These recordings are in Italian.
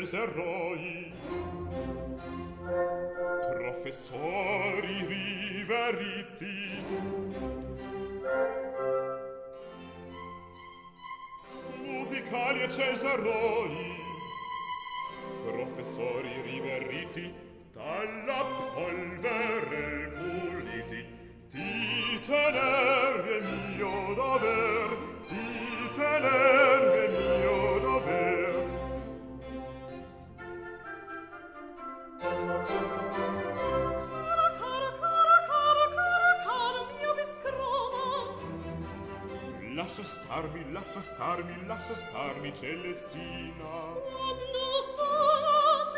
eroi, professori riveriti, musicali eccelsi eroi, professori riveriti, dalla polvere puliti. Di tenervi è mio dover, di tenervi è mio dover. Caro mio Vescroma. Lascia starmi, Celestina. Quando sono a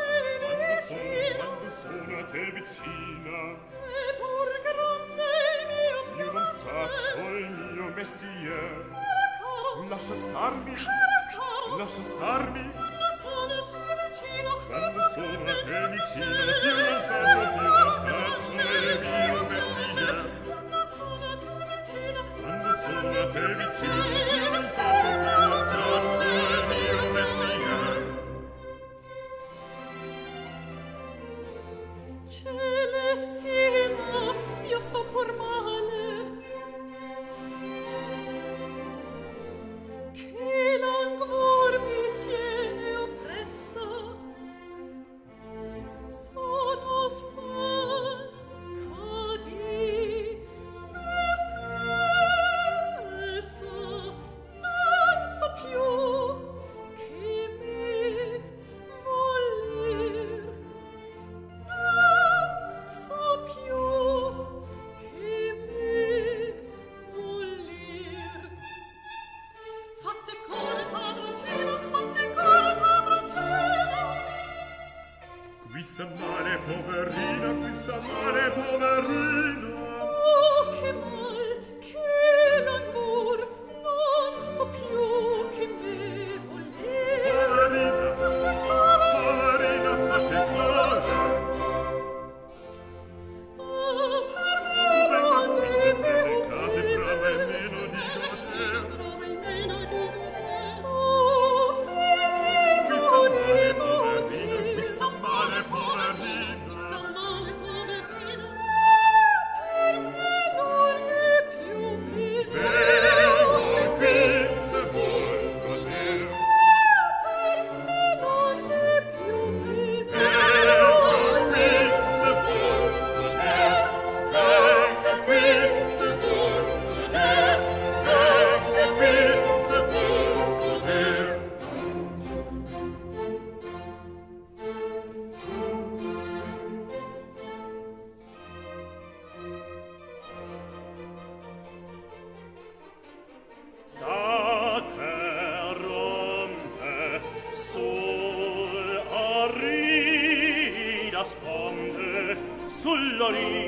te vicina, E pur grande il mio io non faccio il mio mestiere. caro, Lascia starmi, caro, lascia starmi. quando sono a te vicino, Quando sono a te vicino, più non faccio il mio mestiere. quando sono a te vicino, Quando sono a te vicino, più non faccio il mio mestiere. Celestina, io sto pur male. Che languor mi tiene oppressa. Sono stanca di me stessa. Non so più che me voler. Non so più che me voler. Fatte core, padroncino, fatte core, padroncino. Qui sta male, poverina, qui sta male, poverina. Oh, che mal, che languor, non so più che me voler. Poverina, fatte cuore. Oh, per me non Qui sta bene, vive case, brava e meno di godere. brava il meno di godere. Oh, Qui sta finito male, di poverina, godere. qui sta male, poverina. Sta male, poverina. Per me non è più Vengo qui se vuoi godere. per me non è più Vengo qui se vuoi godere. Vengo qui se vuoi godere. Vengo qui se vuoi godere. Da che rompe sul rida sponde, sulla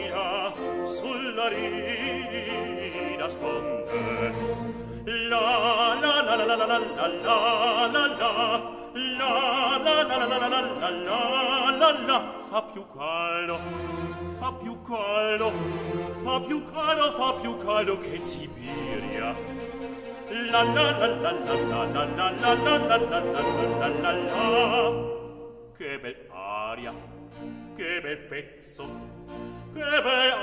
rida sponde. La la la la la la la la la la la la la la la la la la la la. Fa più caldo, fa più caldo, fa più caldo, fa più caldo che in Siberia. La la la la la la la la la la la la la la la. Che bel aria, che bel pezzo, che bel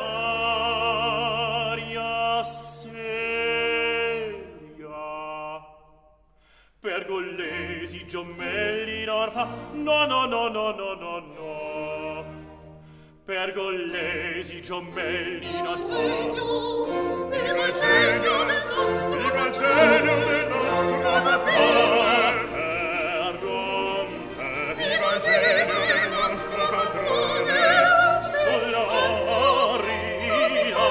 aria seria. Pergolesi, giomelli, norfa, no no no no no no no. Pergolesi, giomelli, norfa. viva il genio del nostro Viva il genio del nostro patrone. Rompe, viva il genio del nostro patrone. Sulla rida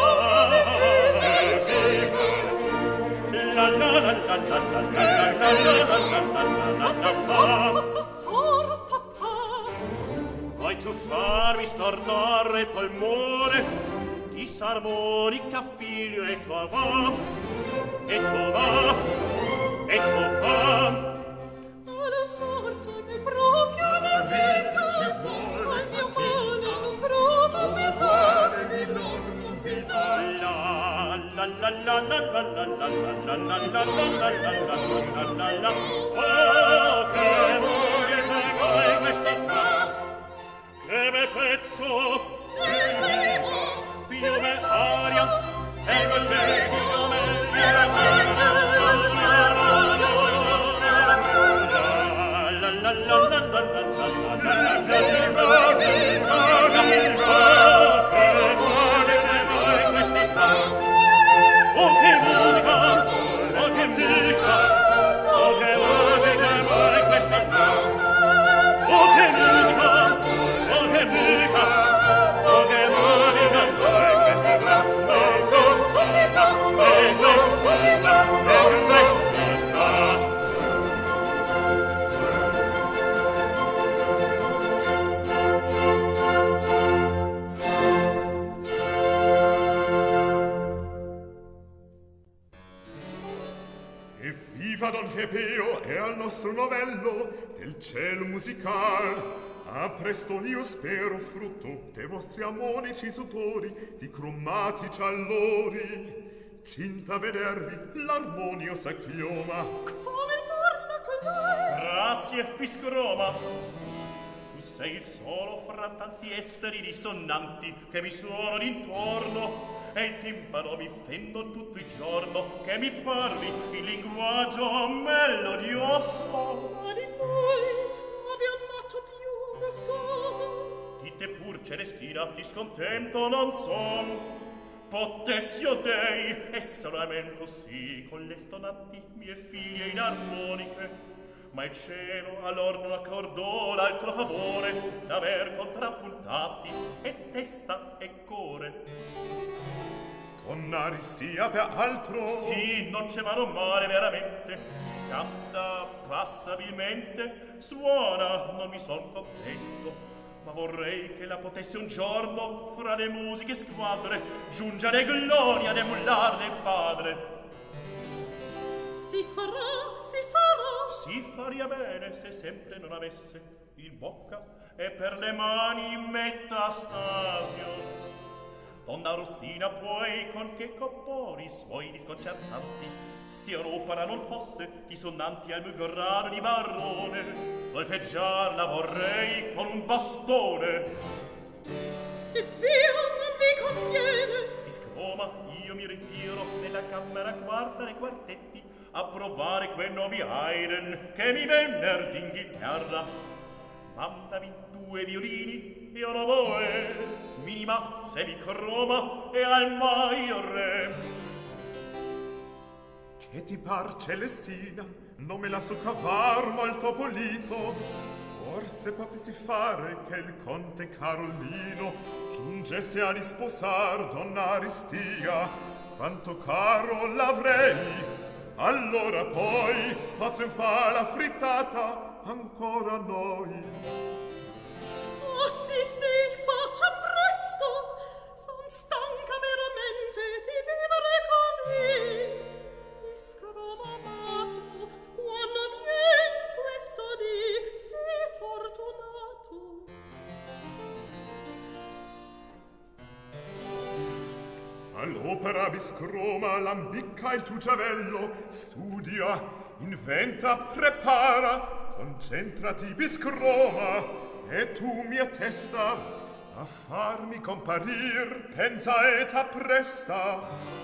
la la la la la la la la la la la. Posso solo, papà. Vuoi tu farmi stornare il polmone? Disarmonica figlio e tua va, e tua va, e tua fa. Alla sorte mi proprio ne venga. Ci vuole Al mio fatica. male non trovo pietà. La la la la la la la la la la la la la la la la la la. Oh, che voce, che pezzo piume aria e dolcesi giomelli la Pio e al nostro novello del cielo musical. A presto io spero frutto dei vostri amonici sudori di cromatici allori. Cinta vedervi l'armonio s'acchioma. Come parla colui? Grazie, Piscroma. Tu sei il solo fra tanti esseri dissonanti che mi suonano d'intorno. E il timpano mi fendo tutto il giorno che mi parli in linguaggio melodioso. Ma di voi abbiam nato più gustoso. Di te pur Celestina ti scontento non son. Potessi io dei e solamente così con le stonanti mie figlie in armoniche. Ma il cielo allor non accordò l'altro favore d'aver contrappuntati e testa e core. Donna sia per altro. Sì, non c'è mano male veramente. Canta passabilmente, suona, non mi son contento. Ma vorrei che la potesse un giorno fra le musiche squadre giungere gloria ad emullar del padre. Si farà, si farà. Si faria bene se sempre non avesse in bocca e per le mani Metastasio. Donna Rossina poi con che copori suoi disconcertanti siano opera non fosse dissonanti al mio grado di barone, solfeggiarla vorrei con un bastone. E via, non vi conviene. Piscroma, io mi ritiro nella camera quarta dei quartetti a provare quei nuovi Haydn che mi venner d'Inghilterra. Mandami 2 violini e un oboe, minima, semicroma e al maiore. Che ti par, Celestina? Non me la so cavar molto pulito. Forse potessi fare che il conte Carolino giungesse a risposar donna Aristia. Quanto caro l'avrei! Allora poi potrem far la frittata ancora noi. Oh, sì, sì, faccia presto. Son stanca veramente di vivere così. Piscroma amato, quando vien questo dì sì fortunato. All'opera Piscroma lambicca il tuo giavello, studia, inventa, prepara. Concentrati, Piscroma, e tu mia testa a farmi comparir, pensa e t'appresta.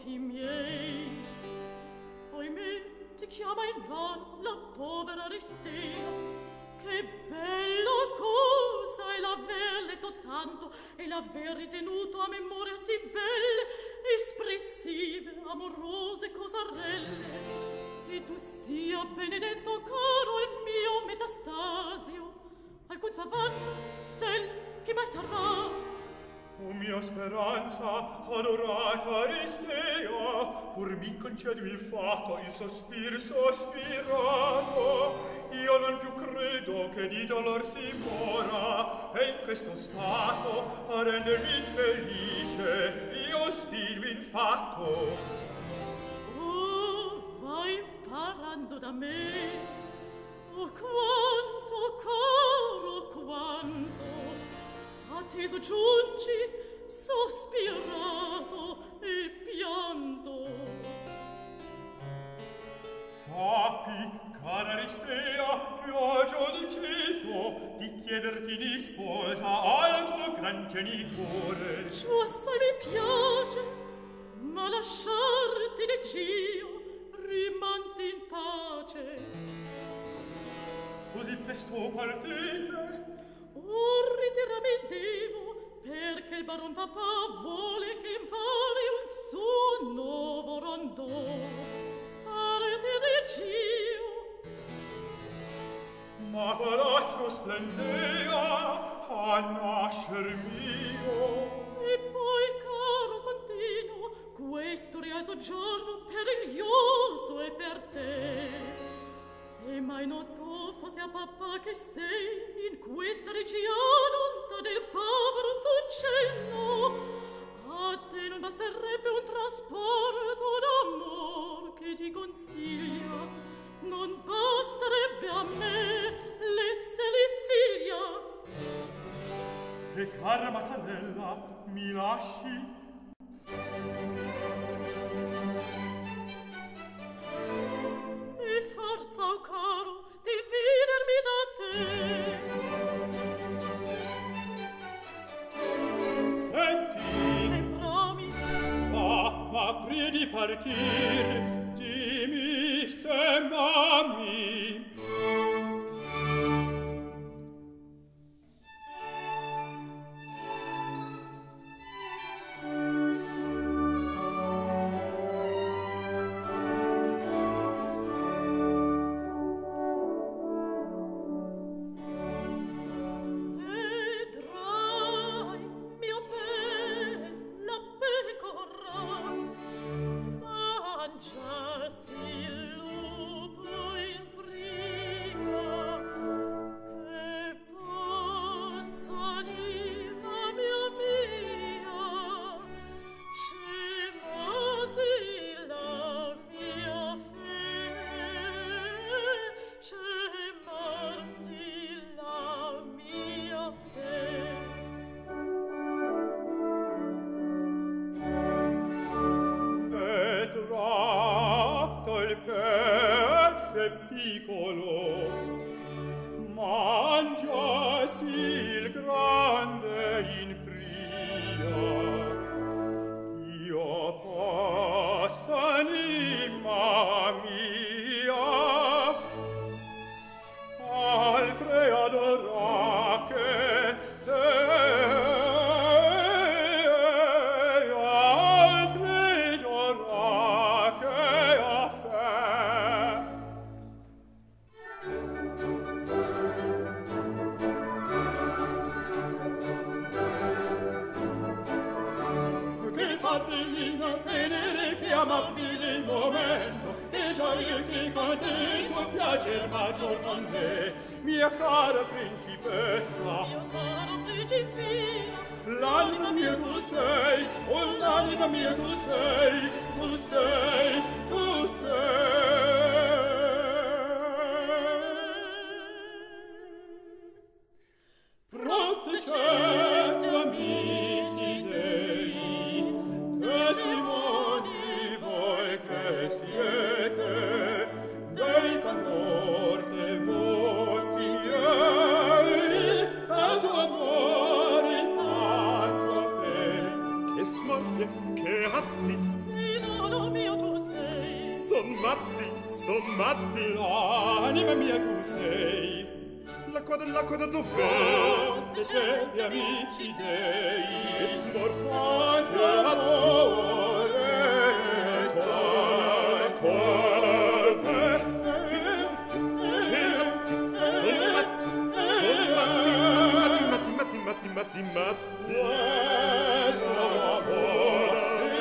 occhi miei. Oimè, ti chiama invano la povera Aristea. Che bella cosa è l'aver letto tanto e l'aver ritenuto a memoria sì belle, espressive, amorose cosarelle. E tu sia benedetto, caro il mio Metastasio. Alcun s'avanza, stelle, chi mai sarà? O mia speranza, adorata Aristea, pur mi concedi il fatto, il sospir sospirato. Io non più credo che di dolor si mora, e in questo stato a rendermi infelice io sfido il fatto. Oh, vai imparando da me. Oh, quanto, caro, quanto atteso giungi, sospirato e pianto. Sappi, cara Aristea, più agio deciso di chiederti di sposa al tuo gran genitore. Ciò assai mi piace, ma lasciarti decio, rimanti in pace. Così presto partite? Ritirami devo, perché il baron papà vuole che impari un suo nuovo rondò. Parte decio. Ma quell'astro splendea a nascer mio. E poi, caro continuo, questo real soggiorno periglioso è per te. Se mai noto fosse a papà che sei in questa regione onta del povero suggello, a te non basterebbe un trasporto d'amor che ti consiglia, non basterebbe a me l'essere figlia. E cara Mattarella, mi lasci? E forza, oh caro, dividermi da te. Senti, E promi, ma prima di partir, dimmi se m'ami. vedrai, mio bella pecora, mangiarsi il lupo in prima, che possa anima mia, scemasi la mia fe, scemarsi la mia fe. Vedrato il pesce piccolo, mangiasi il grande in pria. Io possa, anima mia, altre adorare te, altre adorare a fe. Che padrino tenere, che amabile il momento, e gioia che contento piacer maggior non te, mia cara principessa. Mio caro principino, L'anima mia tu sei, oh l'anima mia tu sei, tu sei, tu sei. Proteggete amici dei, testimoni voi che siete, del candor che voti miei, tanto amore, tanto fede. Che smorfie, che atti, in son matti. L'anima mia tu sei. L'acqua dov'è? Forte c'è di amici dei. E smorfia Anche amore. Matti. Questo amore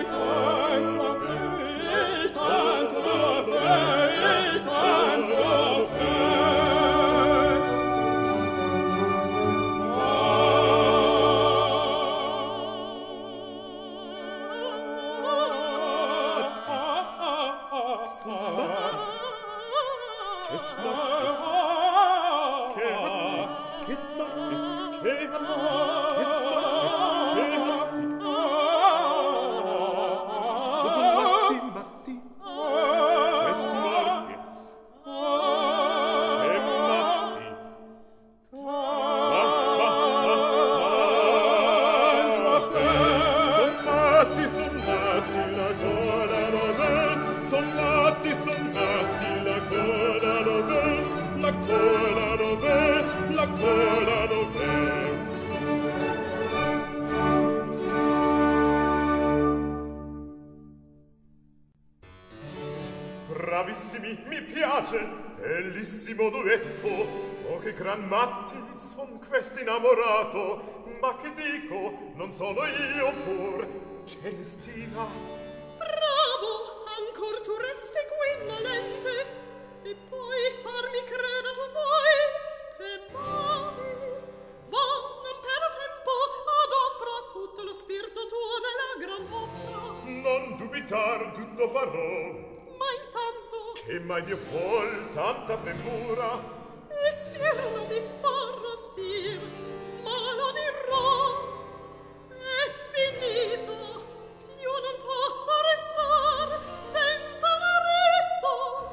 tanto Bravissimi, mi piace, bellissimo duetto. Oh, che gran matti son questi innamorato. Ma che dico, non sono io pur Celestina. Bravo, ancor tu resti qui innolente, e poi farmi creda tu vuoi che poi va, non perdo tempo, adopra tutto lo spirito tuo nella gran opera. Non dubitar, tutto farò. Ma intanto Che mai Dio vuol tanta premura? e dirlo mi farò sir, ma lo dirò. È finito, io non posso restar senza marito.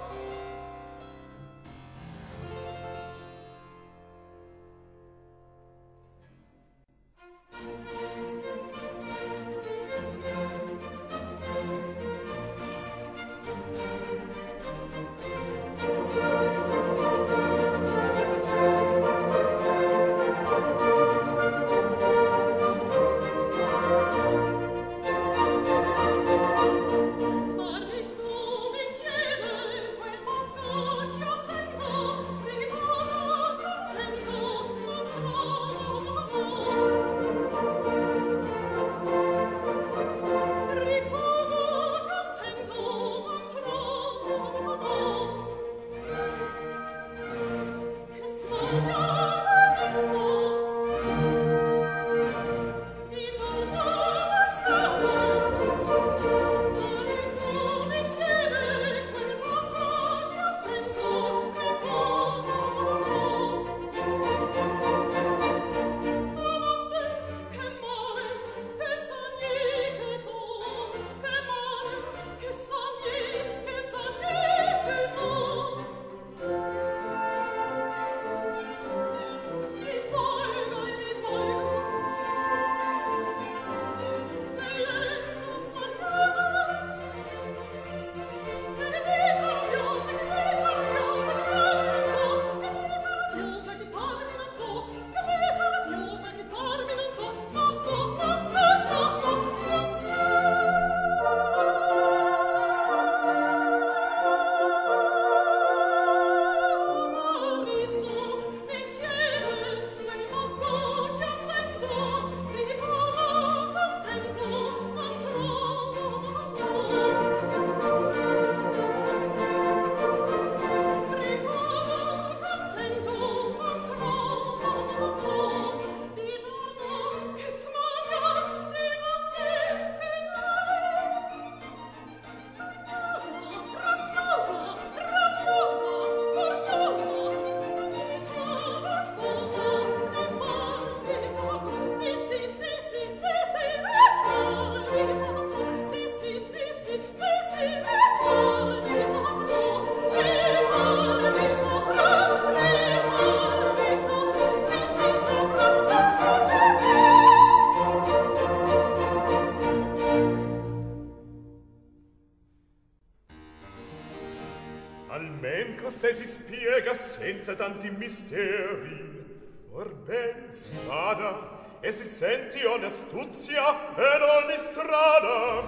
cos'è si spiega senza tanti misteri. Or ben si vada e si senti ogni astuzia ed ogni strada.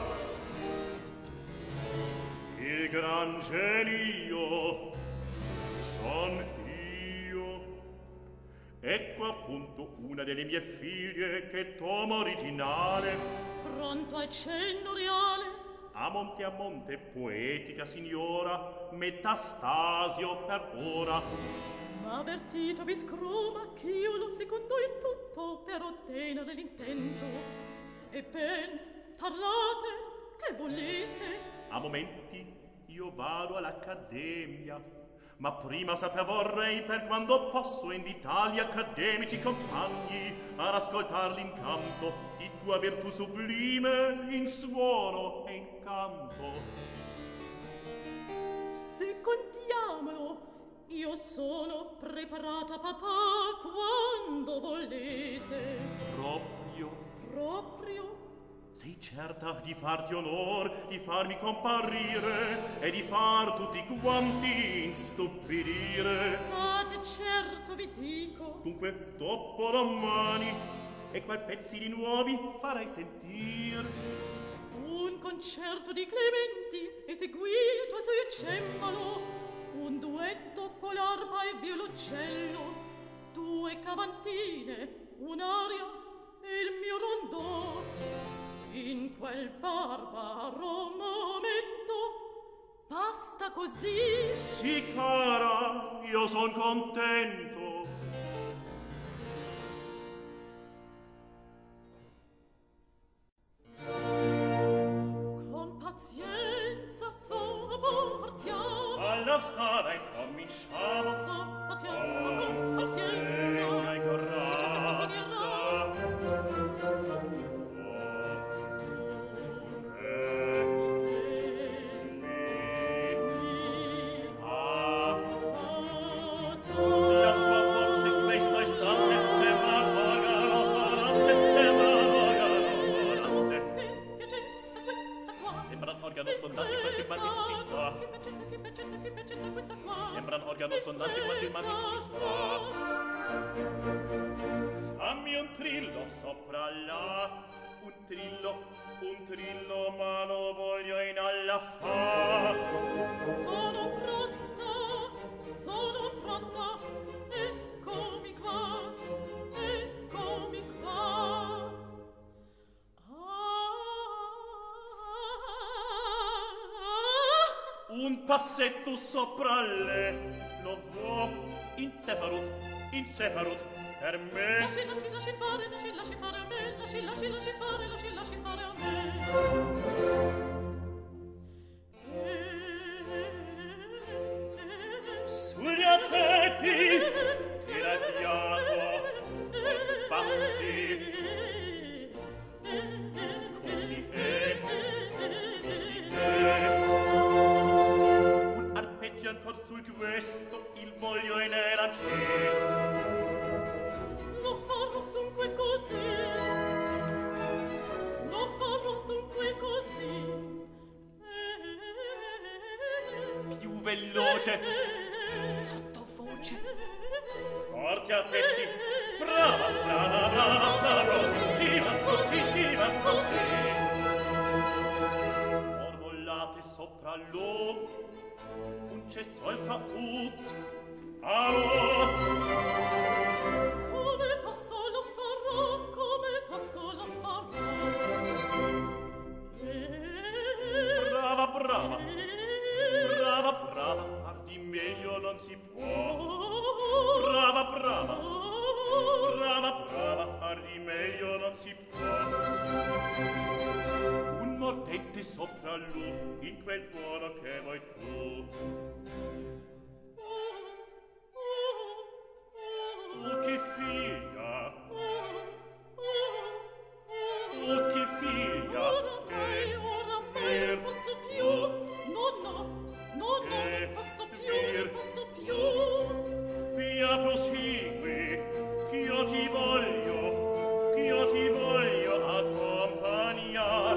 Il gran genio son io. Ecco appunto una delle mie figlie che tomo originale. Pronto al cenno reale. A monte, poetica signora, metastasio per ora. Ma avvertito vi scruma ch'io lo secondo in tutto per ottenere l'intento. E ben, parlate, che volete? A momenti io vado all'accademia, ma prima saper vorrei per quando posso invitar gli accademici compagni ad ascoltar l'incanto di tua virtù sublime in suono e in canto. Secondiamolo, io sono preparata, papà, quando volete. Proprio? Sei certa di farti onor, di farmi comparire e di far tutti quanti instupidire? State certo, vi dico. Dunque, dopo domani, e qual pezzi di nuovi farai sentir? Un concerto di Clementi eseguito a suo cembalo, un duetto con l'arpa e violoncello, 2 cavantine, un'aria e il mio rondò. In quel barbaro momento basta così. Sì, cara, io son contento. Con pazienza sopportiamo. Alla strada incominciamo. Sopportiamo con pazienza. Hai Che già questo coraggio. finirà. La sua voce in questo istante sembra un organo sonante, sembra un organo sonante. Che piacenza questa qua. Sembra un organo sonante quanto il mal che ci sta. Che piacenza questa qua. Sembra un organo sonante quanto il mal che ci sta. Fammi un trillo sopra là, un trillo, ma lo voglio in alla fa. Sono pronta, eccomi qua. Un passetto sopra le, lo vo, in cefarut, per me. Lasci fare a me, lasci fare a me. Sugli acepi, tira fiato, così passi, così è. Un arpeggio ancor sul questo, il voglio in era Lo farò dunque così. più veloce, sottovoce, forti a pessi, brava, sta così, gira così. Or volate sopra l'uomo, un sol fa ut, allo. Come posso lo farò. Brava, far di meglio non si può. Brava, far di meglio non si può. Un mordente sopra lui, in quel buono che vuoi tu. Che figlia, che figlia, Oramai non posso più. Non posso più. Via, prosegui, ch'io ti voglio accompagnar.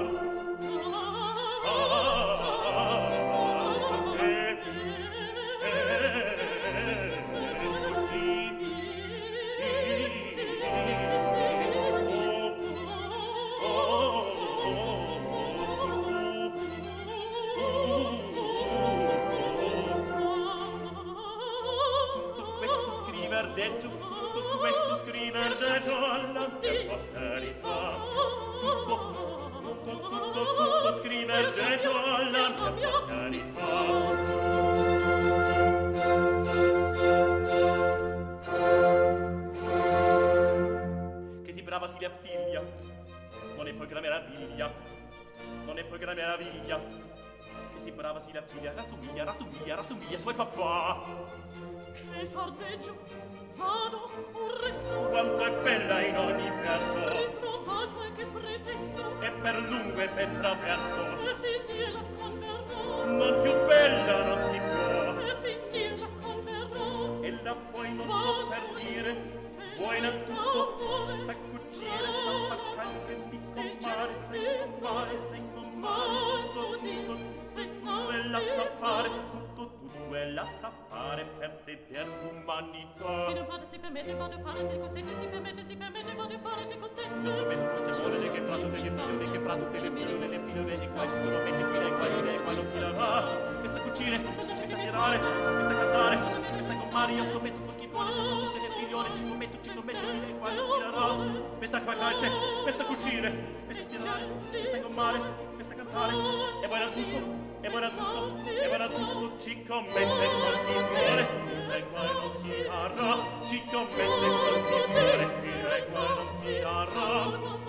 mia figlia. Non è poi gran meraviglia, non è poi gran meraviglia, che si brava si la figlia rassomiglia suoi papà. Che fardeggio, vano, un resto. Quanto è bella in ogni verso, Ritrova qualche pretesto, e per lungo e per traverso, e finirla converrò, non più bella non si può. e finirla converrò. Ella poi non so per dire, buona tutto, sa cucire, sa far calze, mi compare, sai comare, tutto ella sa fare, tutto ella sa fare per seder l'umanità. Si non parte, si permette, vado a fare del cosette, si permette, vado a fare del cosette. Lo sapete quante buone che fra tutte le figliole, che fra tutte le figliole, di qua ci sono mette file, e qua non si lavà. Questa cucine, questa stirare, questa cantare, questa compare, io scommetto con chi vuole, con tutte le figliole, ci commetto file, e qua non si lavà. Questa fa calze, questa cucine, questa stirare, questa gommare, questa cantare, e buona tutto. E buona tutto, ci commette col timore, fino ai quali non si arra, ci commette col timore, fino ai quali non si arra.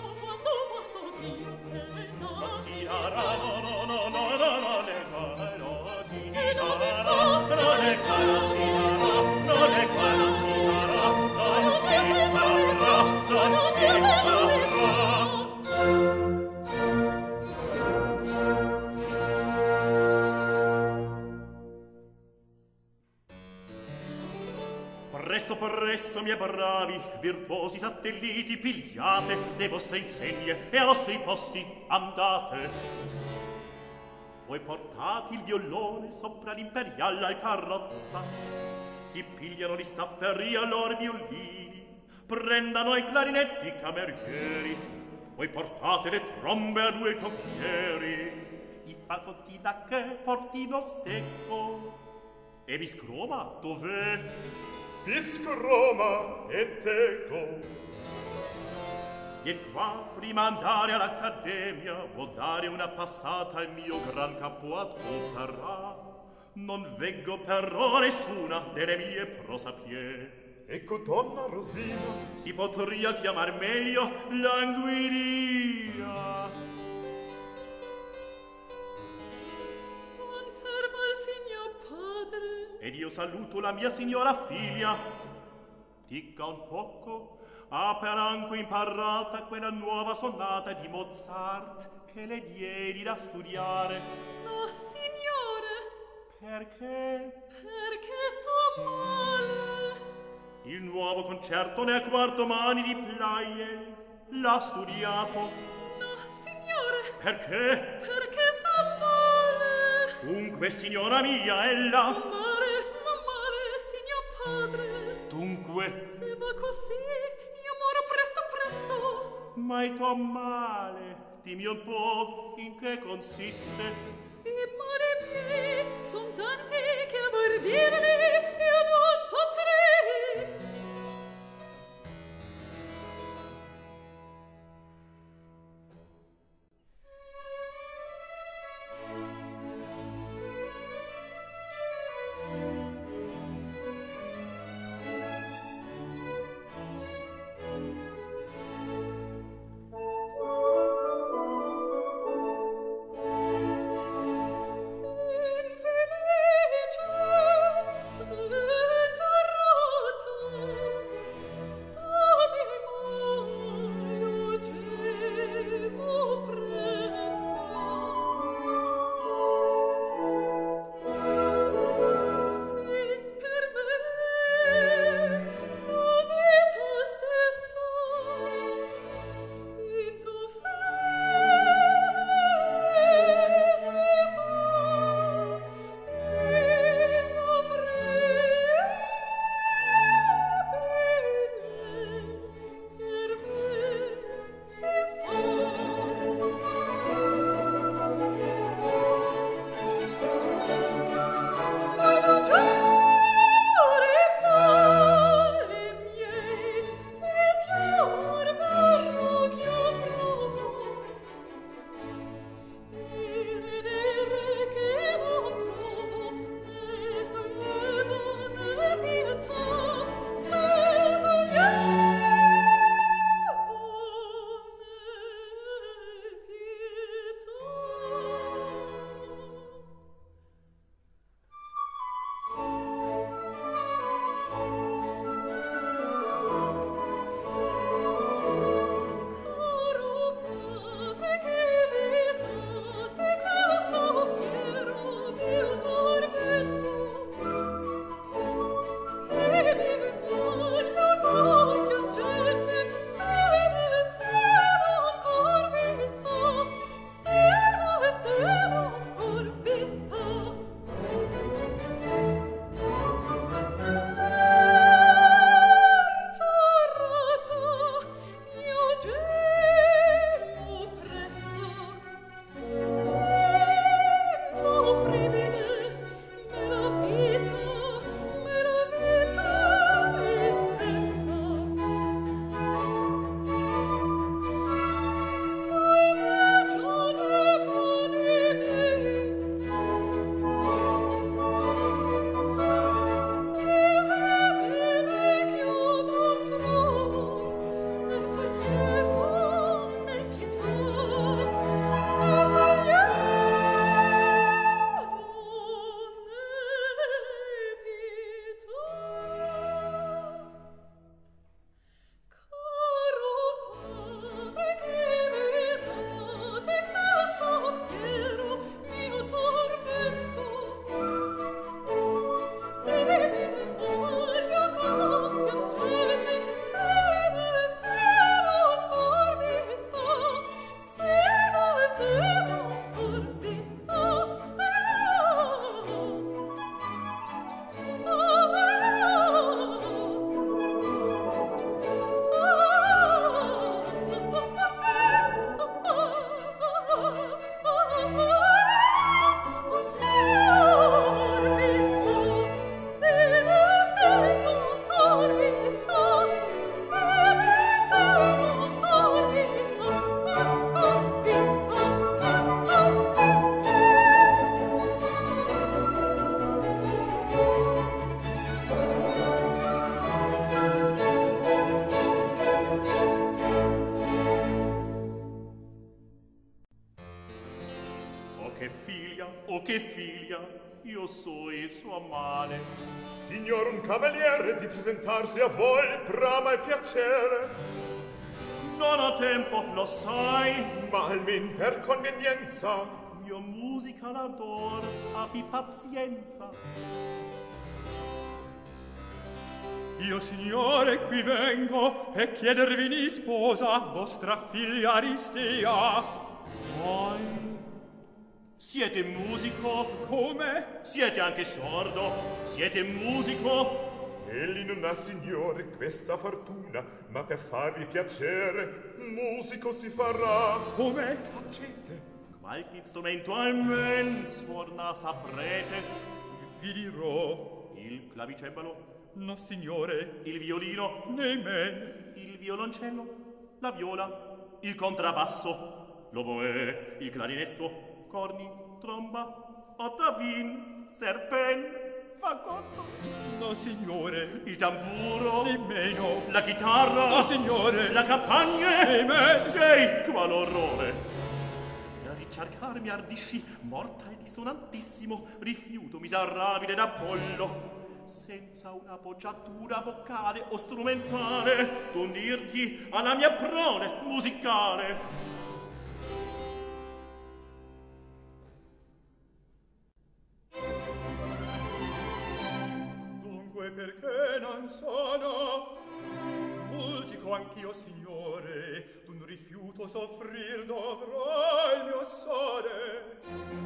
Non si arra, no, ne qua non si arra, non è qua non si arra, non è qua non si arra, non si arra, non si arra. Presto, miei bravi, virtuosi satelliti, pigliate le vostre insegne e a vostri posti andate. Voi portate il violone sopra l'imperial al carrozza, si pigliano gli stafferri a loro violini, prendano i clarinetti camerieri, voi portate le trombe a due cocchieri, i fagotti da che portino secco, e vi scroma dov'è? Visco Roma e teco. E qua, prima andare all'accademia, vuol dare una passata al mio gran capo ad opera. Non veggo però nessuna delle mie prosapie. Ecco donna Rosina, Si potria chiamar meglio languidia. Son serva il signor padre. Ed io saluto la mia signora figlia. Dica un poco, ha per anche imparata quella nuova sonata di Mozart che le diedi da studiare. No, signore, Perché? perché sto male. Il nuovo concerto nel quarto mani di Pleyel l'ha studiato. No, signore, Perché? perché sto male. Dunque, signora mia, ella. Male, signor padre. Dunque, Se va così, io moro presto. ma il tuo male, dimmi un po' in che consiste. I mali miei son tanti che a vor dirli io non potrei. Infelice, che figlia, io so il suo male. Signor, un cavaliere di presentarsi a voi brama e piacere. Non ho tempo, lo sai, Ma almen per convenienza. io musica l'ador, abbi pazienza. Io, signore, qui vengo per chiedervi di sposa vostra figlia Aristea. Voi siete musico? Come? Siete anche sordo? Siete musico? Egli non ha, signore, questa fortuna, ma per farvi piacere, musico si farà. Come? Tacete. Qualche strumento almen suona saprete? Vi dirò. Il clavicembalo? No, signore. Il violino? Nemmeno. Il violoncello? La viola? Il contrabbasso? L'oboe? Il clarinetto? Corni? Tromba? Ottavin? Serpen? Fagotto? No, signore. Il tamburo? Nemmeno. La chitarra? No, signore. La campagna? Nemmeno. Ehi, qual orrore! A ricercarmi ardisci, morta e dissonantissimo, rifiuto miserabile d'Apollo. Senza una poggiatura vocale o strumentale, d'unirti alla mia prole musicale. Dunque perché non sono musico anch'io, signore, d'un rifiuto soffrir dovrò il mio sole.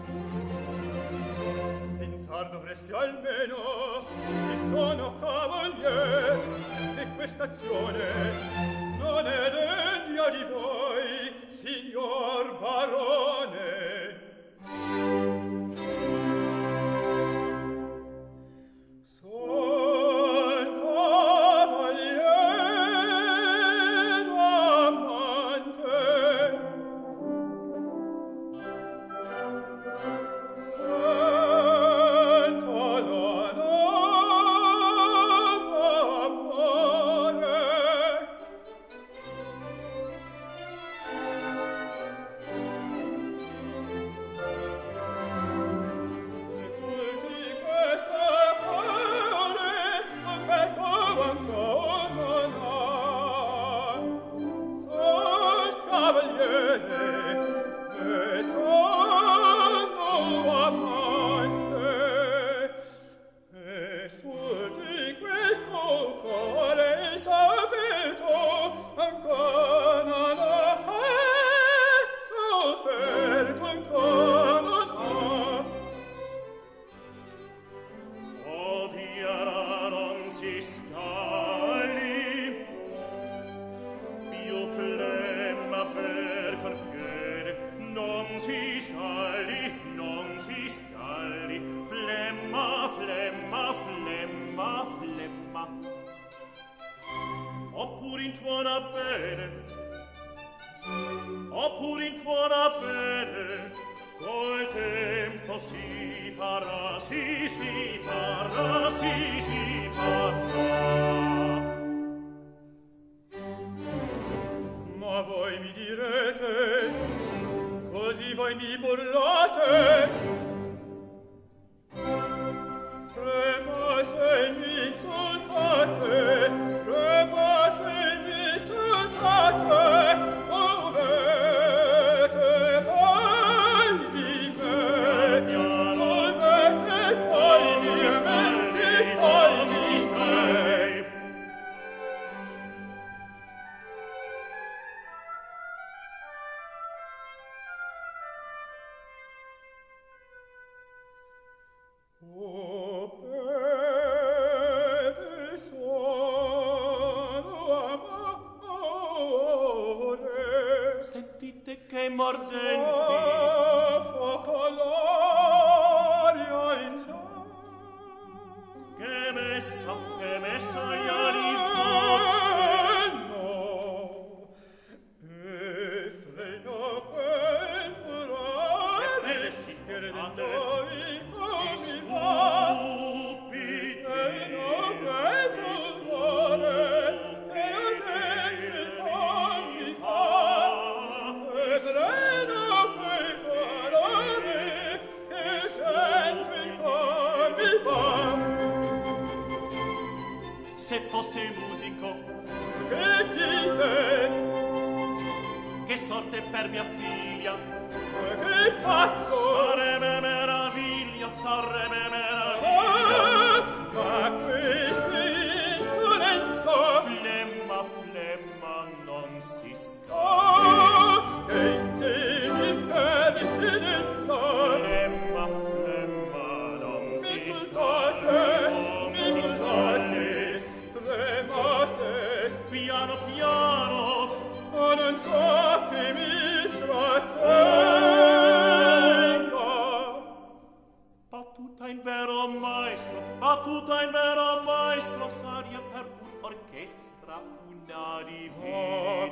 Pensar dovresti almeno che sono cavalier e quest'azione non è degna di voi, signor barone. Son cavalier amante, sento la amore. Esulti queste parole, affetto abbandona. Son cavaliere e sono amante. Esulti questo cuore s'affetto ancora non ha sofferto ancora non ha. Oh, via non si scali, più flemma per confiere, non si scali, non si scali, flemma, flemma, flemma, flemma. Oppure intuona bene, oppure intuona bene, col tempo si farà, si farà, si farà. Ma voi mi direte, così voi mi burlate. Trema se mi insultate, trema se mi insultate, dovete poi di me, dovete poi di me, sì, poi di me. O pete sono amore, Sentite che mordenti, soffoco l'aria in sangue. che messa gli ali voce. No, e freno quel furore, E si che fate redendovi come stupidi. freno quel furore, che redendovi come fa, e freno quel furore, sorte per mia figlia. Che pazzo! Sarebbe meraviglia, sarebbe meraviglia. Ma questa insolenza! Flemma, flemma, non si scappa. E in te l'impertinenza! Flemma, flemma, non si M'insultate, m'insultate, tremate, piano, piano. ma non so che mi trattenga. Battuta in vero maestro, battuta in vero maestro, saria per un'orchestra una divina.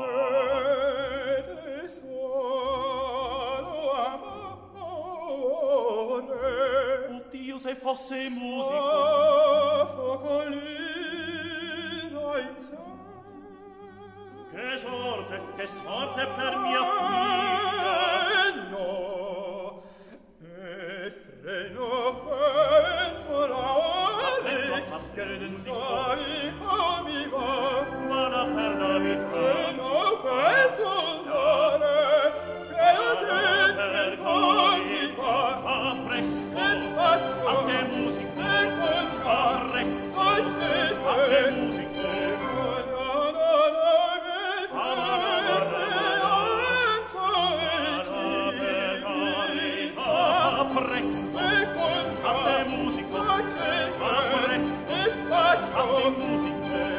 Avete suono amore. Oddio, se fosse musico. Soffoco l'ira in sé. Che sorte per mia figlia. No, e freno quel furore Presto a far che del musico. sai come va. Ma la perla mi fa. Freno quel furore che la gente come va. Fa presto, E pazzo, a che musico. e con Fa presto, a che musico. Presto, a te musico, a presto, a te musico.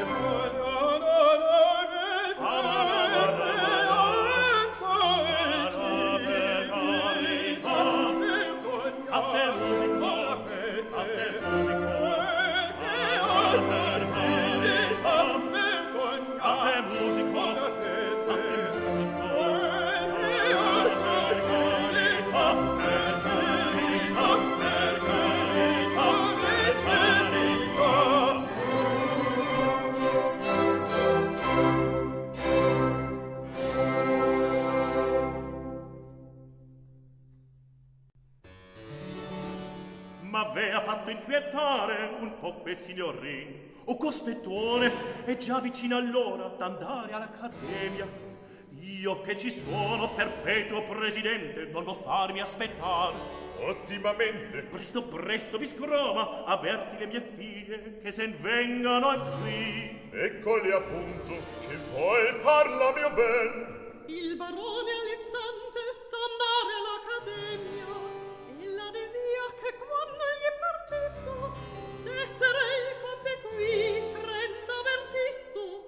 M'avea fatto inquietare un po' quel signor Re. O cospettone, è già vicino all'ora d'andare all'accademia. Io che ci sono, perpetuo presidente, non vo farmi aspettare. Ottimamente. Presto, presto, biscroma, avverti le mie figlie che sen vengano qui. Eccoli appunto, che vuoi parla mio ben. Il barone all'istante d'andare all'accademia e la desia che quando gli è partito d'essere il conte qui renda avvertito.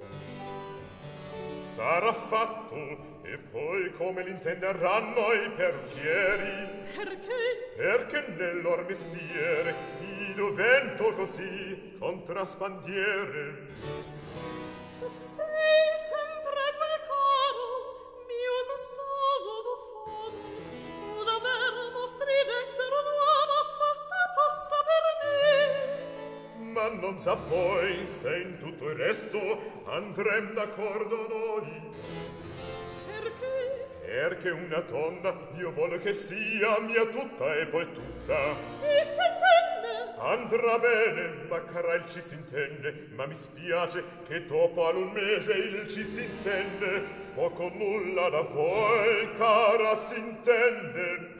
Sarà fatto, e poi come l'intenderanno i perrucchieri? Perché? Perché nel lor mestiere io vento così contraspandiere. Tu sei sempre quel caro, mio gustoso buffone, tu davvero mostri d'essere un uomo fatta apposta per me. Ma non sa poi se in tutto il resto andrem d'accordo noi. Perché? Perché una donna io voglio che sia mia tutta e poi tutta. Ci si intende? Andrà bene, ma cara il ci si intende, ma mi spiace che dopo un mese il ci si intende, poco nulla da voi, cara, si intende.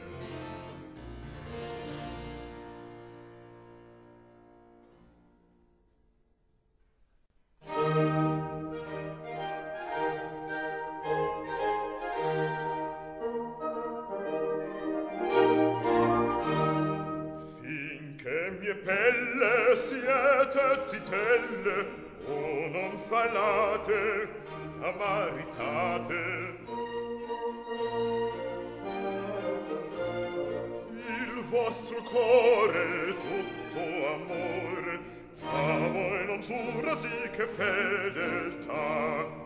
Mie pelle siete zitelle, o non falate, amaritate. Il vostro cuore tutto amore, amo e non giura sì che fedeltà.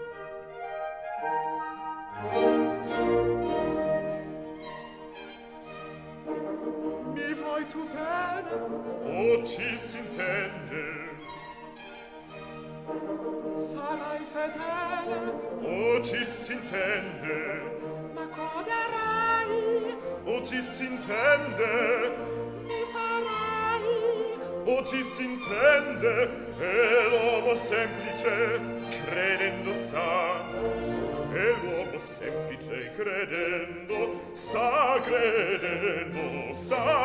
Mi vuoi tu bene? O ci s'intende? Sarai fedele? O ci s'intende? Ma goderai? O ci s'intende? Mi farai? O ci s'intende? E l'uomo semplice, credendo sa, che l'uomo semplice credendo sta credendo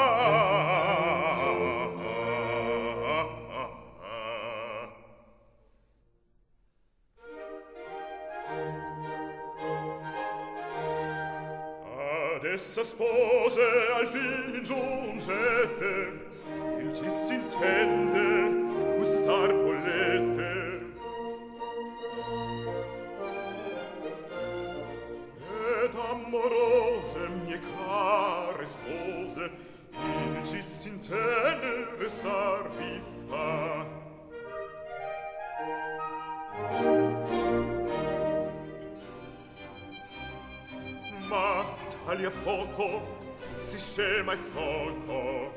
ad essa spose al fin giungete il ci s'intende gustar bollette ed amorose mie care spose il ci s'intende restar vi fa ma tali a poco si scema il fuoco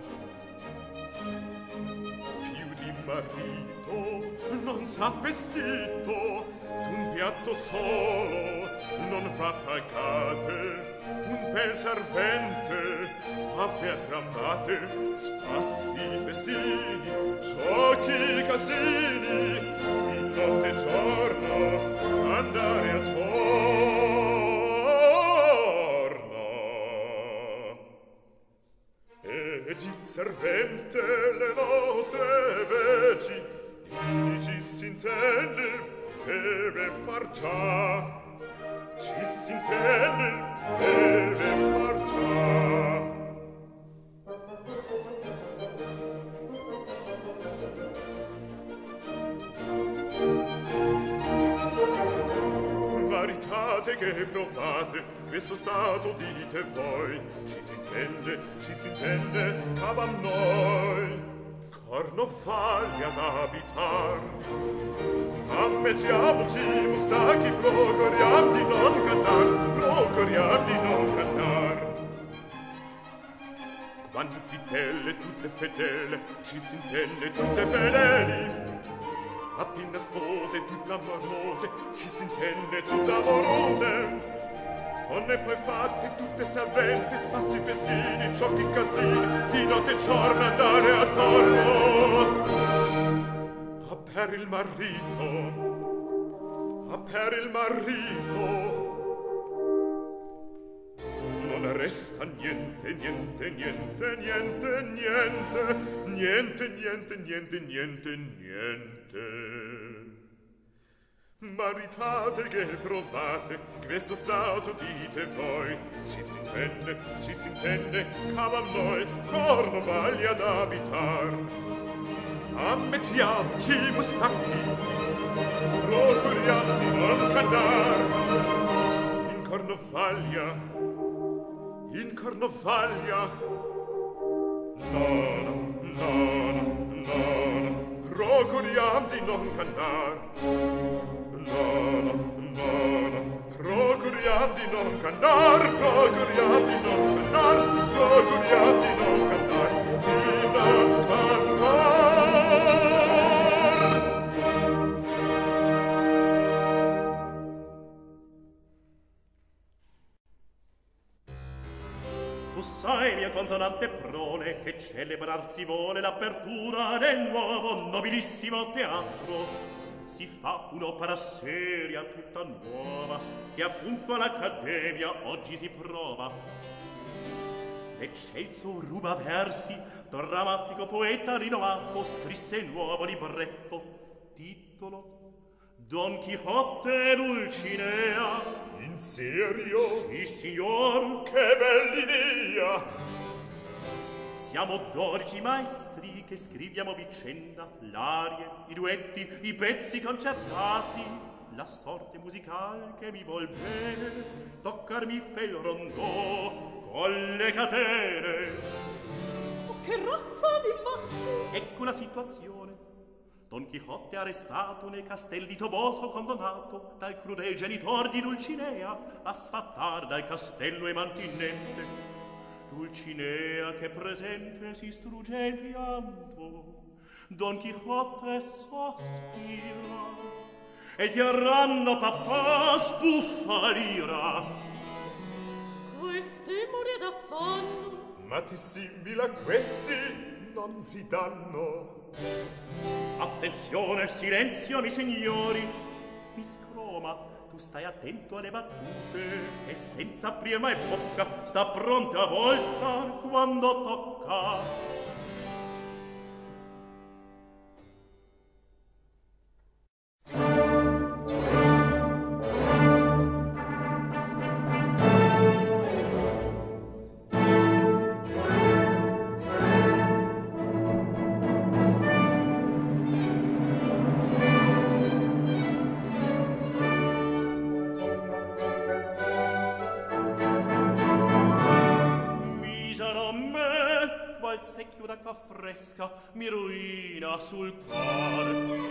più di marito non s'ha vestito d'un piatto solo non va pagate un bel servente a fiatrammate spassi festini giochi casini in notte e giorno andare a ed il servente le nostre veci ci s'intende deve far già ci s'intende deve far già maritate che provate questo stato dite voi ci s'intende cabam noi corno faglia d'abitar ammettiamoci mustachi procuriam di non cantar quando zitelle tutte fedele ci s'intende tutte fedeli appena spose tutte amorose ci s'intende tutte amorose donne poi fatte tutte salventi spassi festini giochi casini di notte e giorno andare attorno a per il marito non resta niente maritate che provate questo stato dite voi ci s'intende cabam noi corno vaglia d'abitar ammettiamoci mustacchi procuriam di non cantar in cornovaglia no procuriam di non cantar procuriam di non cantar Tu sai, mia consonante prole, che celebrar si vuole l'apertura del nuovo nobilissimo teatro. Si fa un'opera seria tutta nuova, che appunto all'Accademia oggi si prova. L'eccelso ruba versi, drammatico poeta rinomato, scrisse il nuovo libretto, titolo Don Chisciotte Dulcinea. In serio? Sì, signor. Che bell'idea! Siamo 12 maestri che scriviamo vicenda, l'arie, i duetti, i pezzi concertati, la sorte musicale che mi vuol bene, toccarmi fa il rondò con le catene. Oh, che razza di matto! Ecco la situazione. Don Chisciotte arrestato nei castelli di Toboso condannato dal crudel genitor di Dulcinea a sfattar dal castello e mantinente. Dulcinea che presente si strugge il pianto, Don Chisciotte sospira e il tiranno papà spuffa l'ira. Questi morir d'affanno, ma ti simili a questi non si danno. Attenzione, silenzio, mi signori, mi scroma tu stai attento alle battute e senza aprir mai bocca sta pronta a voltar quando tocca. Secchio d'acqua fresca mi ruina sul cor.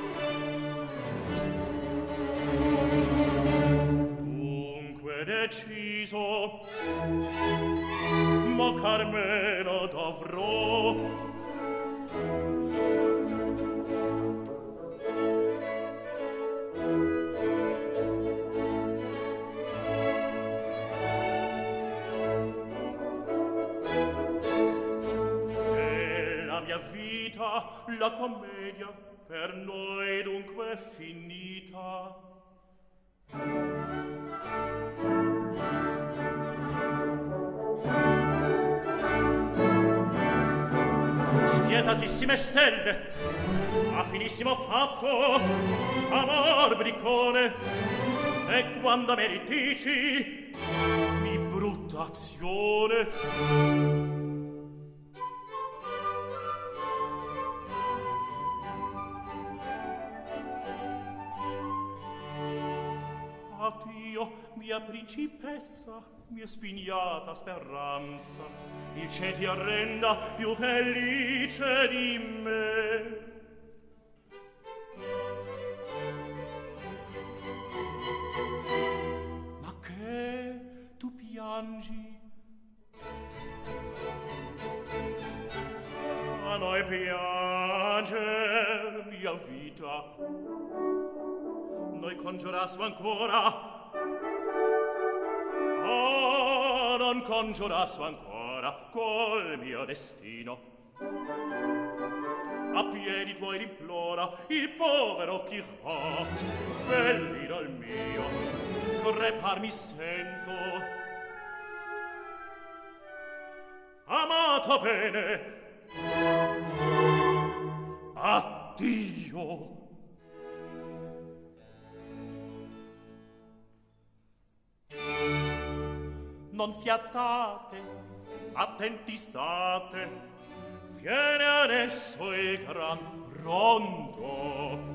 Dunque deciso, mo Carmelo dovrò. La commedia per noi dunque è finita. Spietatissime stelle, a finissimo fatto, amor briccone, e quando me li dici, mi brutta azione. Mia principessa, mia spignata speranza, il ciel ti arrenda più felice di me. Ma che tu piangi? A noi pianger, mia vita, noi congiurasso ancora. Oh, non congiurasso ancora col mio destino. A piedi tuoi l'implora il povero Quixote, bellino il mio, crepar mi sento. Amato bene, addio. Non fiatate, attenti state, viene adesso il gran rondo.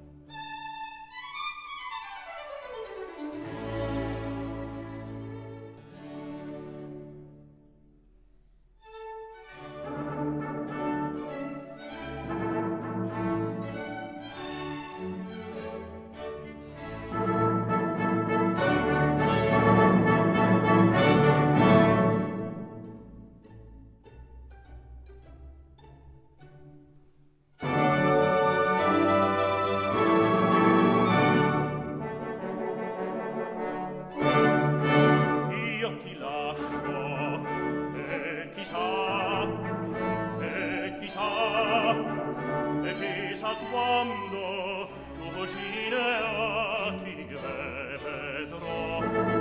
Quando tu cugine ti vedrò.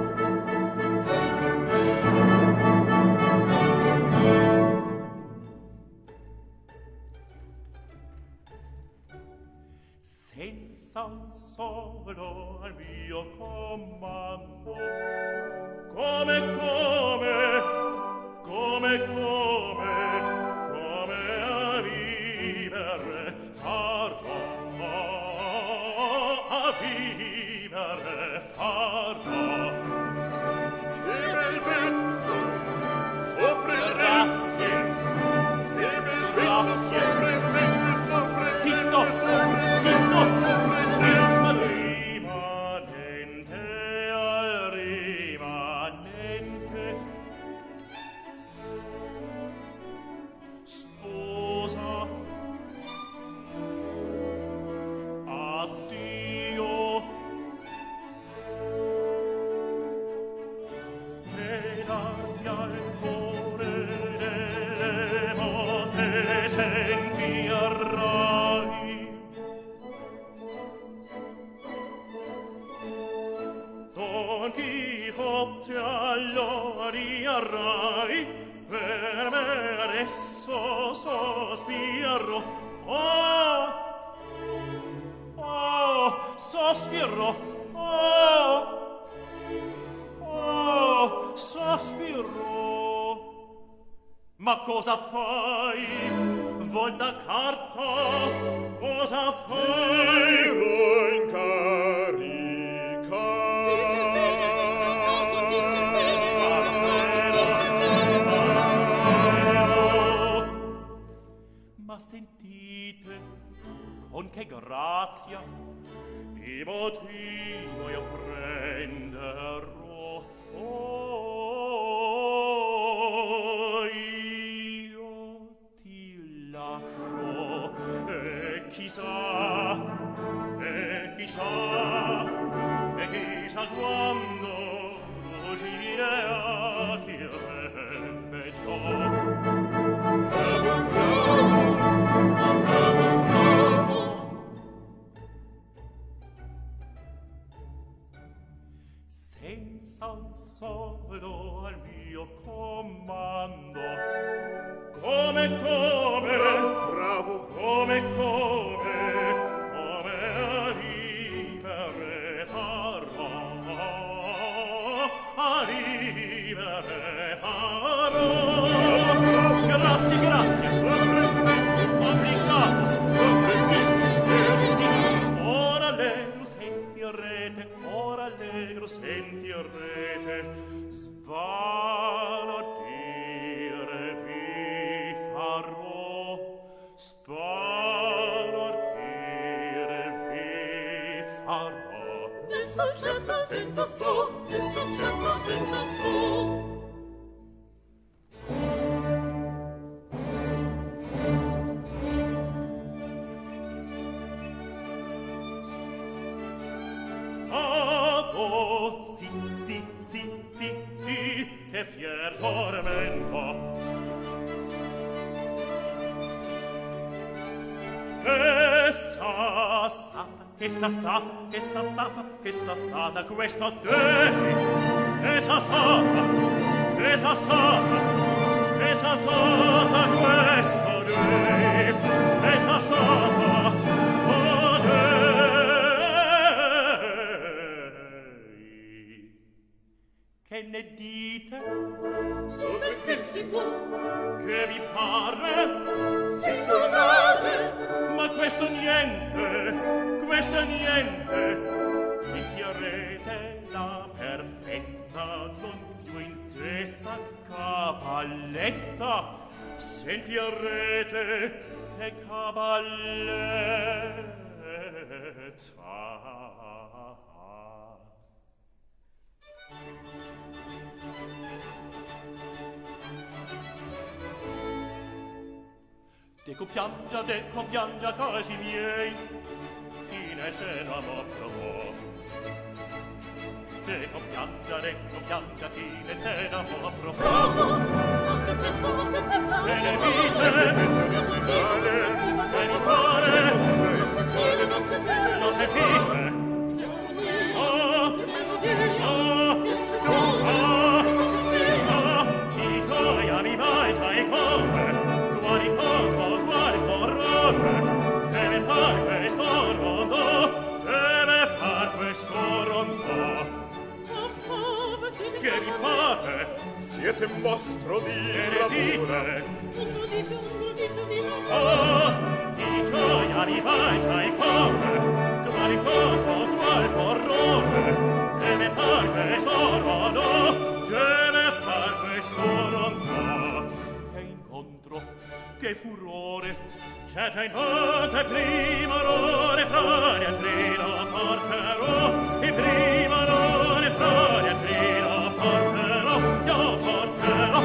Senza un solo al mio comando, come a vivere farò, a vivere farò. Che bel vezzo sopra il grazie, che bel vezzo sopra il vezzo, sopra il vezzo, sopra il vezzo, sopra il vezzo. Al rimanente gloriarai, per me adesso sospiro. Oh, oh, sospiro. Oh, oh, sospiro. Ma cosa fai? Volta carta, cosa fai? Ero in carica. Ma sentite, con che grazia i motivo io prenderò. Oh, io ti lascio, e chissà quando uscire a chi rende ciò. Senza un solo al mio comando, come Bravo. come a vivere farò, a vivere farò. Grazie, obbligato. Zitto, ora allegro sentirete, sbalordire vi farò, sbalordire vi farò. Ne son certo attento sto. Sì, che fier tormento. Che sassata questa te, che sassata questo re, che sassata, oh lei. Che ne dite? Subitissimo, Che vi pare? singolare. Ma questo niente, sentirete la perfetta, non più intesa caballetta, sentirete che caballetta. Deco piangia casi miei, chi ne seno amor provò. Deco piangia, chi ne seno amor provò. Bravo, ma che pezzo, E le vite, e mi pare, non sentite, non sentite. Di gioia mi bacia e come, guari poco, guari porrone, deve far questo rondo, che vi pare? Siete un mostro di bravura. uno dice di no. Di gioia mi bacia e come, guari poco, guari porrone, deve far questo rondo, che incontro, che furore, c'è in volte prima l'ore fra gli altri la porterò, e prima l'ore fra gli altri la porterò, io porterò.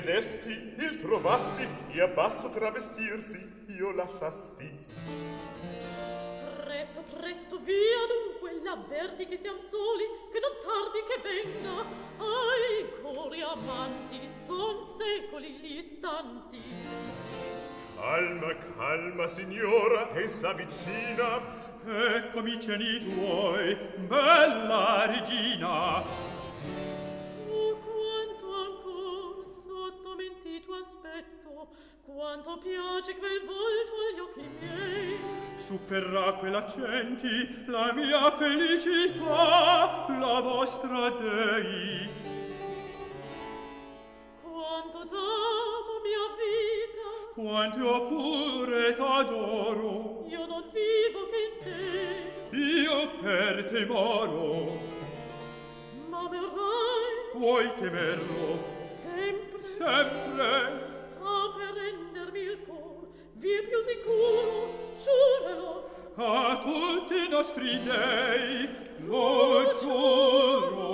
vedesti, il trovasti, e a basso travestirsi, io lasciasti. Presto, presto, via dunque, l'avverti che siam soli, che non tardi che venga. Ai cori amanti, son secoli gli istanti. Calma, calma, signora, essa vicina. Eccomi cieli tuoi, bella regina. Oh, quanto ancor sotto mentito aspetto, quanto piace quel volto agli occhi miei. Superrà quell'accenti la mia felicità, la vostra dei. Quanto t'amo, mia vita, Quanto pure t'adoro, io non vivo che in te. io per te moro. Ma vorrai Vuoi temerlo sempre sempre? per rendermi il cor vie più sicuro, giuralo. A tutti i nostri dei lo giuro.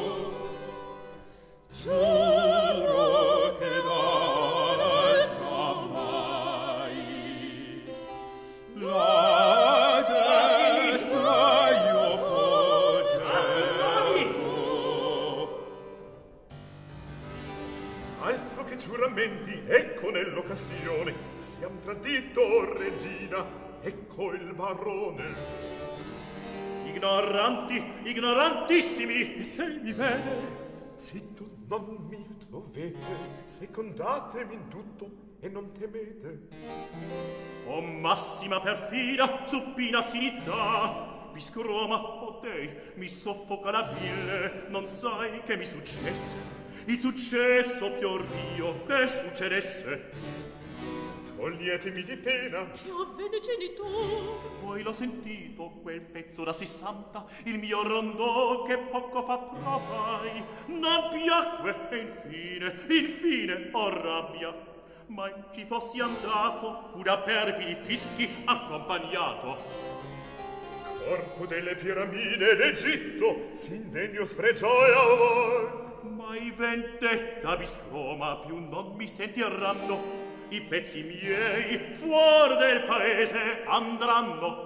Giuro che d'altra mai la destra io poggerò. Altro che giuramenti, ecco nell'occasione. Siam tradito, regina, ecco il barone. Ignoranti, ignorantissimi! E se mi vede, Zitto, non mi dovete, secondatemi in tutto e non temete. O massima perfida, suppina sinità! Biscroma, o Dei, mi soffoca la bile, non sai che mi successe? Il successo più rio che succedesse. Toglietemi di pena. Che avvede genitore? Poi l'ho sentito, quel pezzo da 60, il mio rondò che poco fa provai. Non piacque e infine ho rabbia. Mai ci fossi andato, fu da perfidi fischi accompagnato. Corpo delle piramide d'Egitto, s'indegno sfregiò a voi. Mai vendetta biscroma più non mi sentiranno. I pezzi miei fuor del paese andranno.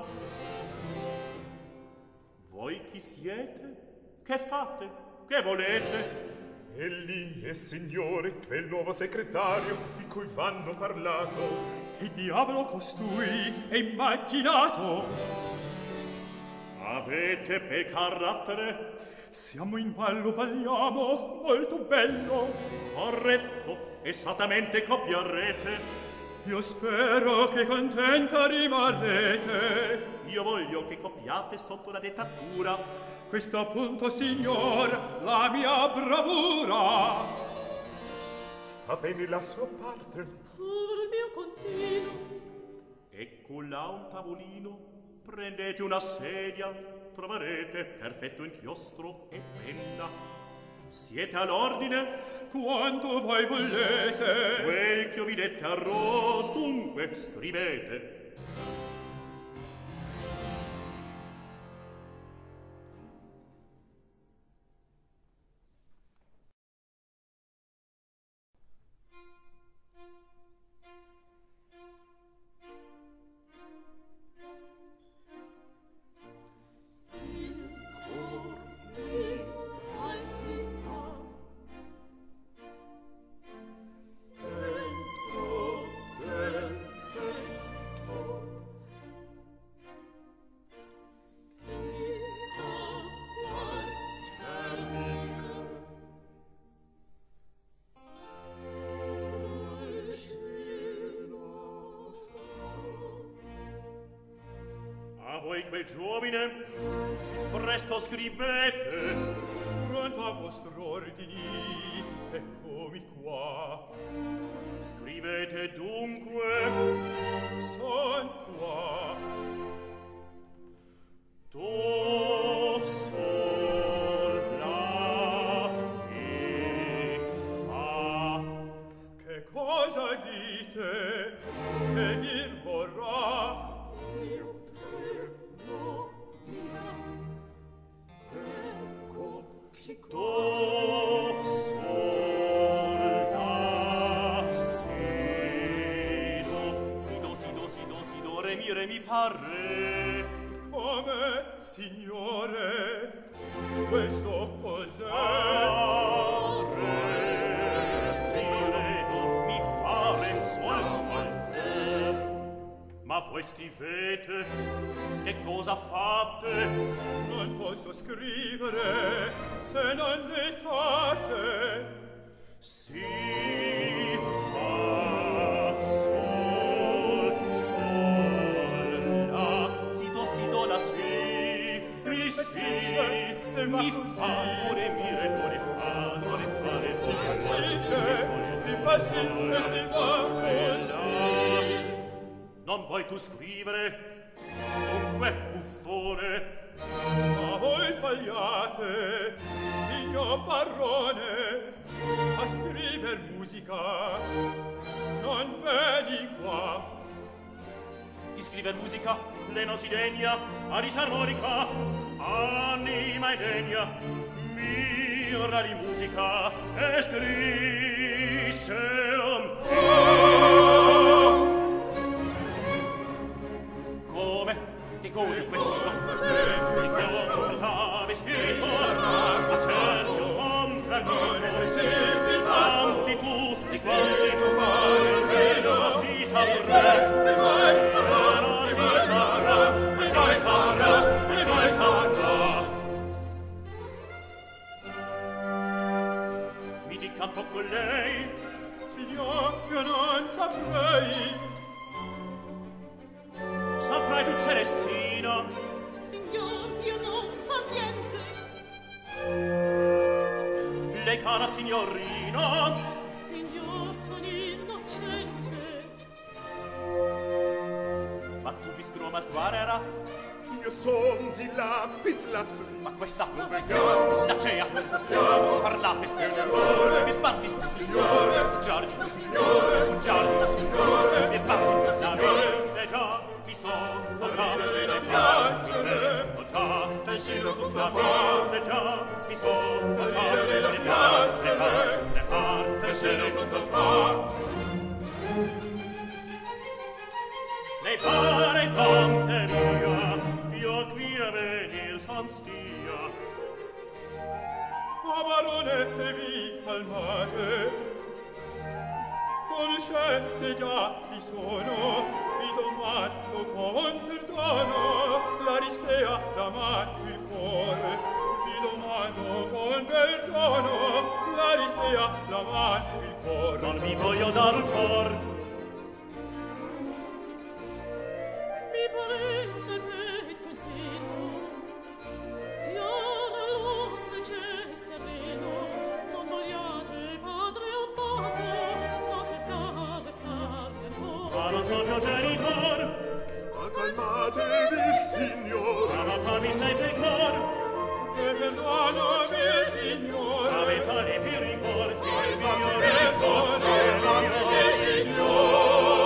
Voi chi siete? Che fate? Che volete? Egli è signore, quel nuovo segretario di cui v'hanno parlato. il diavolo costui è immaginato. Avete bel carattere? Siamo in ballo, balliamo, molto bello. Corretto, esattamente copiarete. Io spero che contenta rimarrete. Io voglio che copiate sotto la dettatura. Questo appunto, signor, la mia bravura. Fa bene la sua parte. Povero il mio contino. Ecco là un tavolino. Prendete una sedia. Troverete perfetto inchiostro e penna. Siete all'ordine? Quanto voi volete. Quel che io vi deterrò, dunque scrivete. Quel giovine, presto scrivete. Pronto a vostro ordini, eccomi qua. Scrivete dunque. Son qua. Do, sol, la, e, fa. Che cosa dite? Che dir vorrà? Do, sol, la, re mi fa re. Come, signore, questo cos'è? Mi fa ben sol. Ma voi scrivete, che cosa fate? Non posso scrivere se non dettate. Si fa sol, la, si do, la, si, mi fa, ore, mi, re, fa, impassibile si va così. Non vuoi tu scrivere? Dunque, buffone. Ma voi sbagliate, signor Barrone, a scriver musica. Non vedi qua. Di scriver musica, le noci degna, a disarmonica, anima e degna, mira di musica, e scrisse un Come? Che cosa è questo? Di cosa mi spirito? A Sergio son tranquillo, tanti tutti quanti, non si saprà, non si saprà. Mi dica un po' con lei, Signor, io non saprei. Saprai tu, Celestina? Signor, io non so niente. Lei, cara signorina? Signor, sono innocente. Ma tu biscroma sguarera? Io son di lapis lazuli. Ma questa? Lo vediamo. La cea? Lo sappiamo. Parlate. È un errore. Birbatti. Signore. Bugiardi. Signore. Bugiardi. Signore. Birbatti. Signore. E già mi sono Ridere da piangere. Ho già Tescilo tutto da fa. e già mi sono Ridere da piangere. Tescilo tutto fa. Lei pare in panteria, io qui a venir son stia. O baronette, vi calmate. Conoscete già chi sono, vi domando con perdono. L'Aristea da me il cuore, vi domando con perdono. L'Aristea da me il cuore. Non vi voglio dar un cor. Mi parete petto sino, fiore all'onde cesse a meno, non vogliate padre o padre, no feccare farne Ma non amore. so mio genitor, Ma calmatevi, signora. ma papà mi sente il cor. E perdonami, signore. Avete le più ricordi, il mio Perdonami, signore.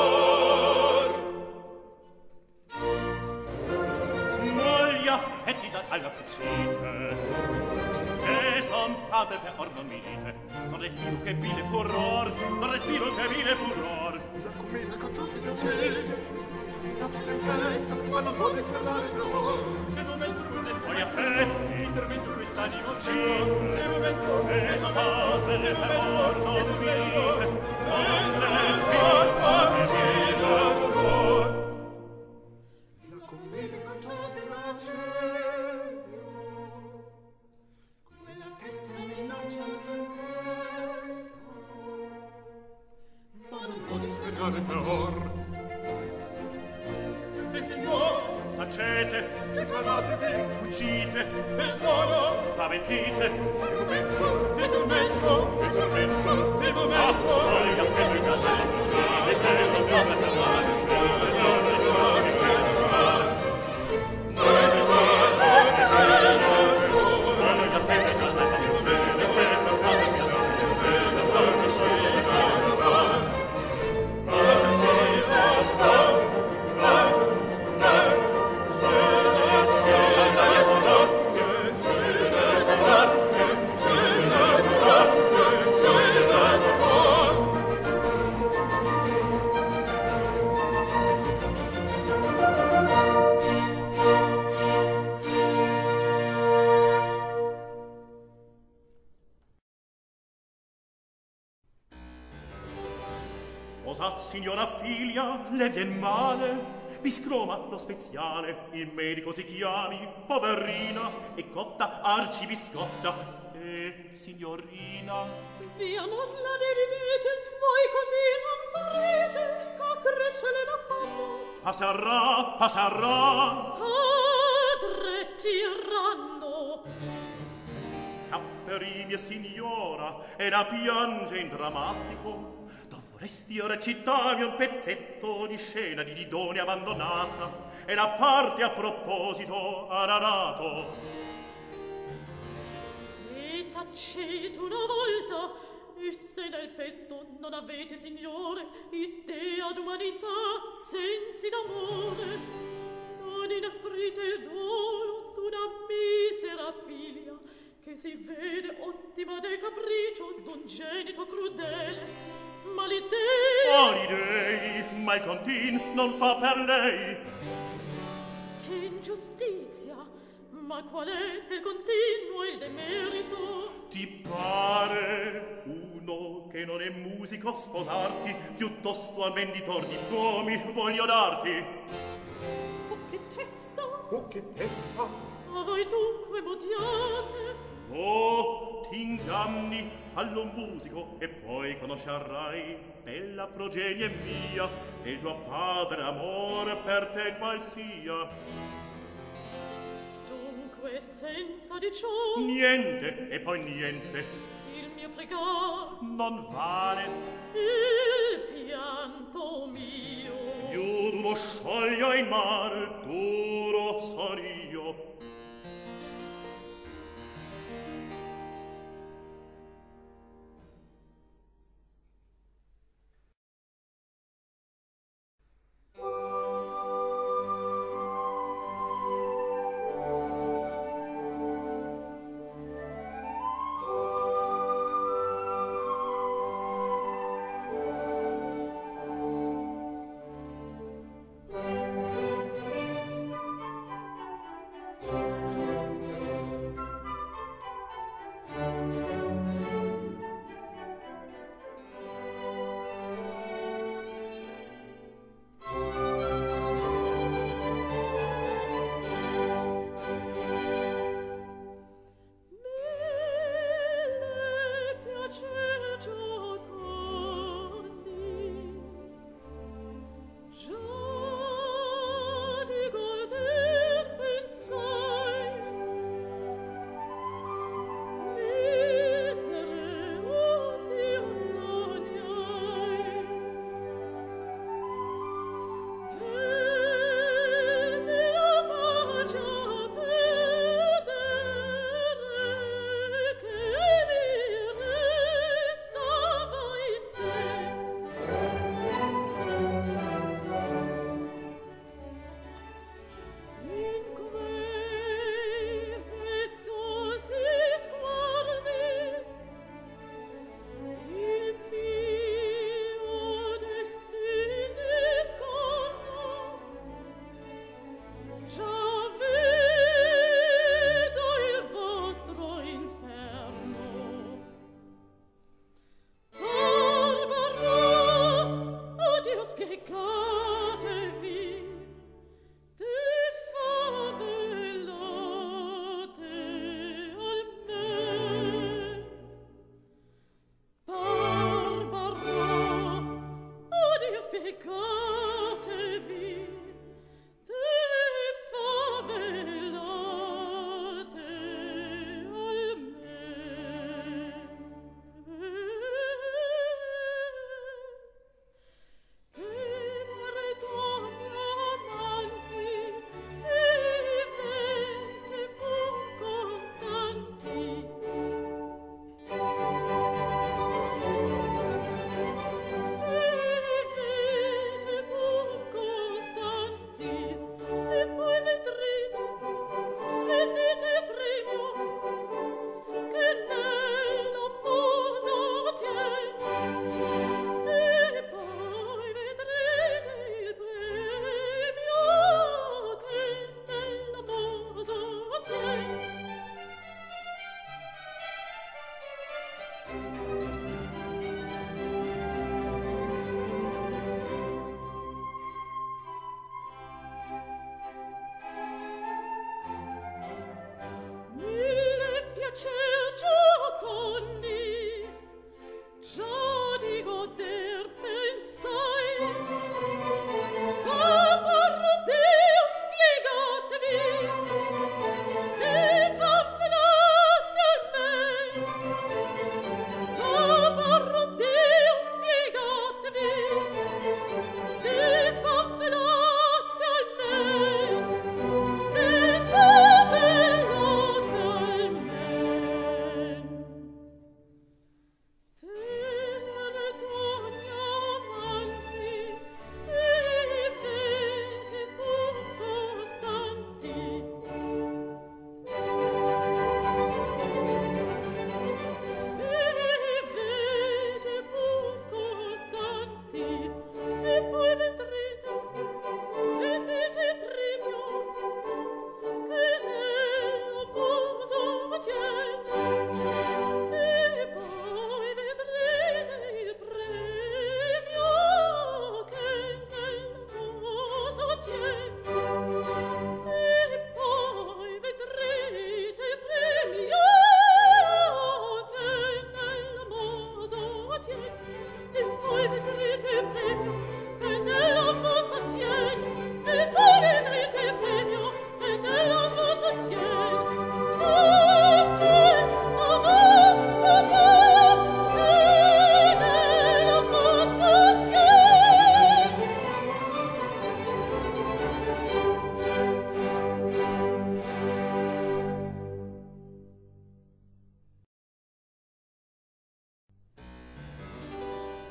Mogli affetti alla fucile, che son padre per or non mi dite. Non respiro che vile furor, non respiro che vile furor. La commedia canciosa del cielo. Testa minaccia tempesta. Ma non può disperare l'amore. Che momento fu Mogli affetti, intervento quest'animo sì, che momento che son padre per or non mi dite. Non respiro che vile furor. La commedia canciosa del cielo. Come la testa minaccia tempesta. Ma non può disperare l'amore. e signor Tacete, E calmatevi. fuggite, perdono paventite. Il momento. di tormento Il tormento. di Ah, momento voi affetti che fuggite, che son cose per sposa, signora figlia, le vien male. Biscroma lo speziale, il medico si chiami, poverina, e cotta arcibiscotta, e signorina. Via nulla ne ridete, voi così non farete, che crescere la fama. Passerà. Padre tiranno. Capperini e signora, e la piange in drammatico. Dovresti recitarmi un pezzetto di scena di Didone abbandonata, e la parte a proposito Ararato. E tacete una volta, e se nel petto non avete, signore, idea d'umanità, sensi d'amore, non inasprite il duolo d'una misera figlia, che si vede ottima del capriccio d'un genito crudele. Ma l'idei, ma il contin non fa per lei. Che ingiustizia! Ma qual è del continuo il demerito? Ti pare uno che non è musico sposarti, piuttosto al venditor di pomi voglio darti. Oh, che testa! Oh, che testa! A voi dunque modiate? Oh, ti inganni, fallo un musico e poi conoscerai bella progenie mia e il tuo padre amore per te qual sia. Dunque senza di ciò Niente e poi niente il mio pregar non vale il pianto mio. più d'uno scioglia in mare duro son io.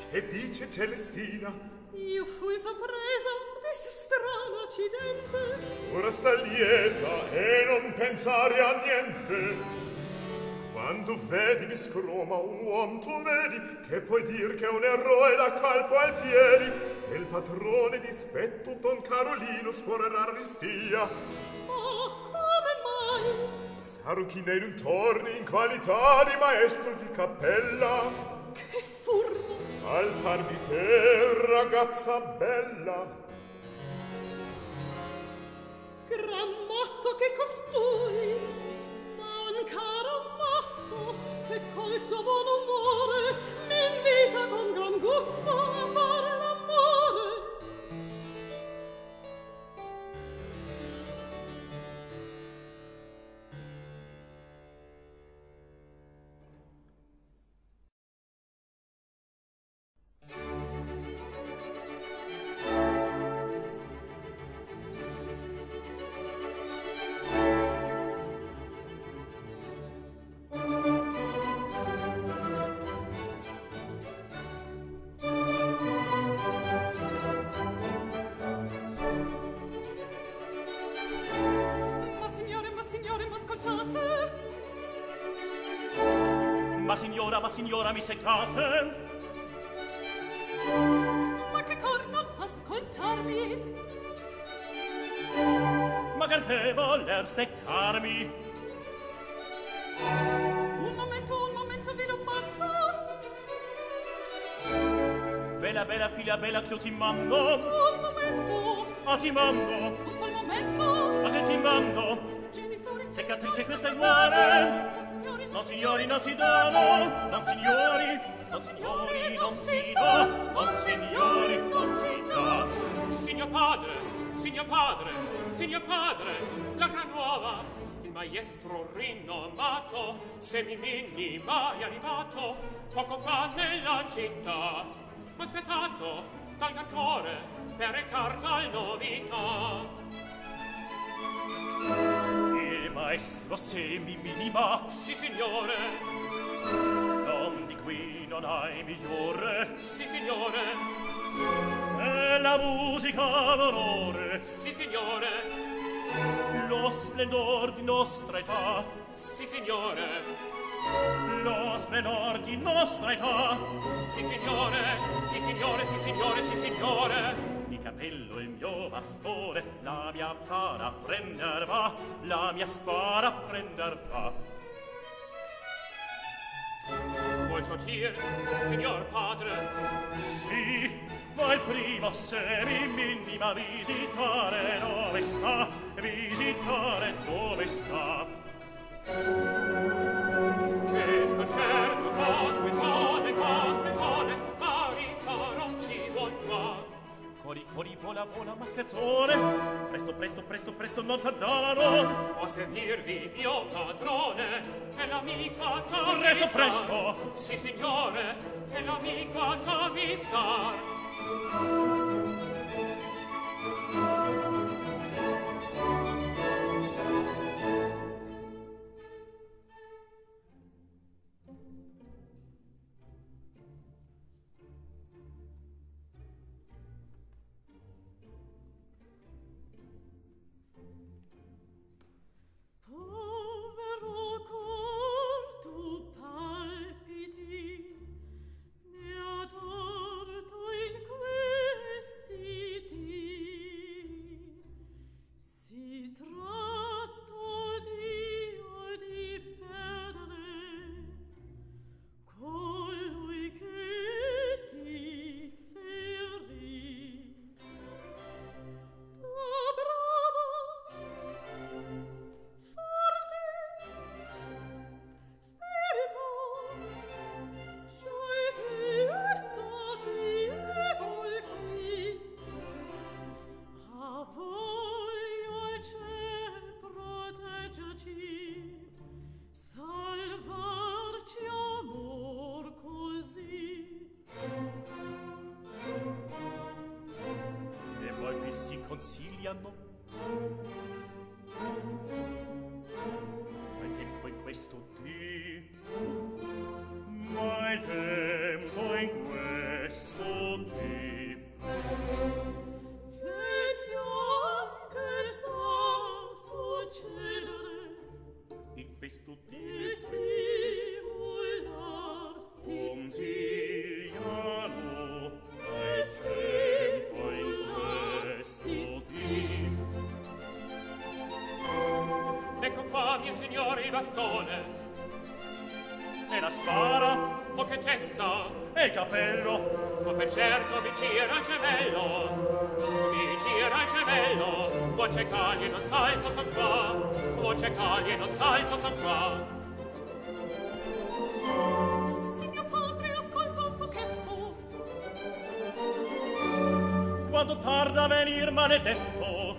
E dice Celestina: io fui sorpresa d'esse strano accidente. Ora sta lieta e non pensare a niente. Quando vedi mi scroma un uom, tu vedi che puoi dir che un eroe da calpo ai piedi, e il patrone dispetto Don Carolino sporerà ristia. Oh, come mai? Sarò chi nei dintorni in qualità di maestro di cappella. Che furbo! Al par di te, ragazza bella. Gran matto che costui, ma un caro matto che col suo buon umore mi invita con gran gusto a fare l'amore. Ma signora, mi seccate? Ma che corno ascoltarmi? Ma perché voler seccarmi? Un momento, vi lo mando. Bella, bella, figlia bella, che io ti mando. Un momento. Ah, ti mando. Un sol momento. Ma che ti mando? Genitori, Seccatrice, questa è guare. No, signori, non si danno. No, signori, no, signori, non si dà. No, signori, non si dà. Signor padre, la gran nuova, il maestro rinomato, Semimini mai arrivato, poco fa nella città, ma aspettato dal cantore per recar tal novità. Il maestro Semimini va. Sì, signore. Non di qui non hai migliore. Sì, signore. E la musica l'onore. Sì, signore. Lo splendor di nostra età. Sì, signore. Lo splendor di nostra età. Sì, signore. Sì, signore, sì, signore, sì, signore. Il capello il mio bastone, la mia cara prender va, la mia spara prender va. Vuoi sortir, signor padre? Sì, ma il primo Semimini ma visitare dove sta, visitare dove sta. Che sconcerto, cospetone, marica non ci vuol qua. Cori, vola, ma scherzone, presto, non tardano. Può servirvi mio padrone, è l'amica t'avvisa. Presto. Sì, signore, è l'amica t'avvisa. Povero cor, tu palpiti, ne ha torto in questi dì. Si tratto di perdere colui che ti ferì. Da bravo, spirito, sciolti, volti, a voglio il ciel proteggerci, salvarci amor così. E poi qui si consigliano. Ma il tempo in questo dì, ma il tempo in questo questo qui. Ecco qua, mie signori, il bastone. E la spara, O che testa, e il cappello, ma per certo mi gira il cervello. Mi gira il cervello. Voce caglie non salto son qua. Voce caglie non salto son qua. Se mio padre ascolta un pochetto, quando tarda a venir maledetto.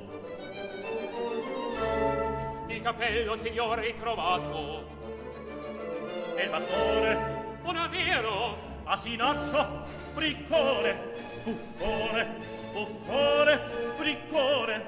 Il cappello, signore, ritrovato. E il bastone, Buona vero, asinaccio, briccone, buffone, buffone, briccone.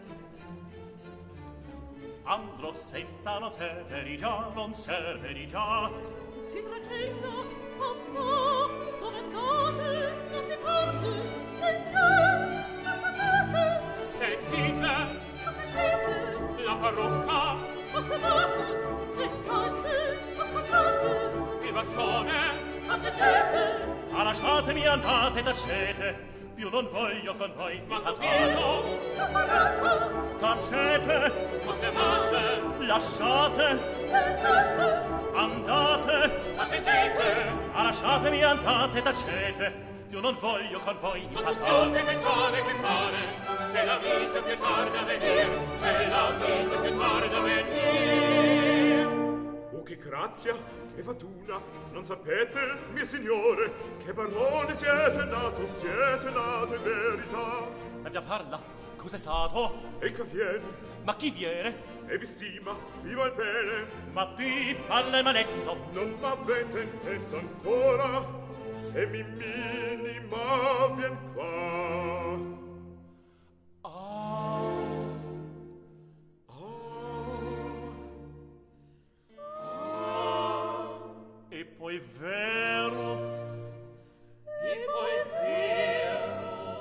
Andrò senza noteri già, non serve di già. si trattenga, papà, dove andate? Non si parte, signor, ascoltate, sentite attendete, la parrucca, osservate, le calze, ascoltate, il bastone. attendete, Ah, lasciatemi, andate, tacete, più non voglio con voi. Ma sospiro, la baracca, Tacete, osservate, lasciate, le calze, andate. attendete. Ah, lasciatemi, andate, tacete, più non voglio con voi. Ma sospiro che giove che fare, se la vita più tarda a venir, se la vita più tarda a venir. Oh, che grazia, che fortuna! Non sapete, mie signore, che barone siete nato in verità. E via parla, cos'è stato? E che avviene? Ma chi viene? E vi stima, viva il bene. Ma qui palle manezzo. Non m'avete inteso ancora, se mi minima vien qua. Ah, e poi vero, E poi vero,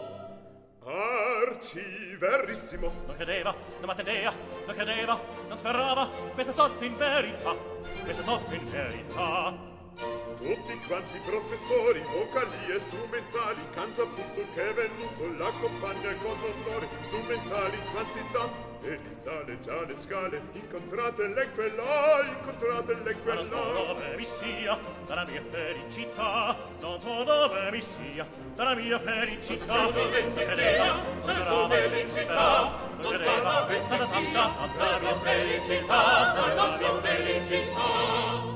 Arci, verissimo. non credeva, non m'attendea, non credeva, non sferrava, questa sorte in verità, questa sorte in verità. Tutti quanti professori, vocali e strumentali, can saputo che è venuto la compagna con onore, strumentali in quantità, e li sale già le scale, incontratele quella, incontratele Ma non so quella. dove mi sia, dalla mia felicità, non so dove mi sia, dalla mia felicità. non so dove si sia, dalla sua felicità, non so dove si sia, dalla sua felicità, dalla sua felicità.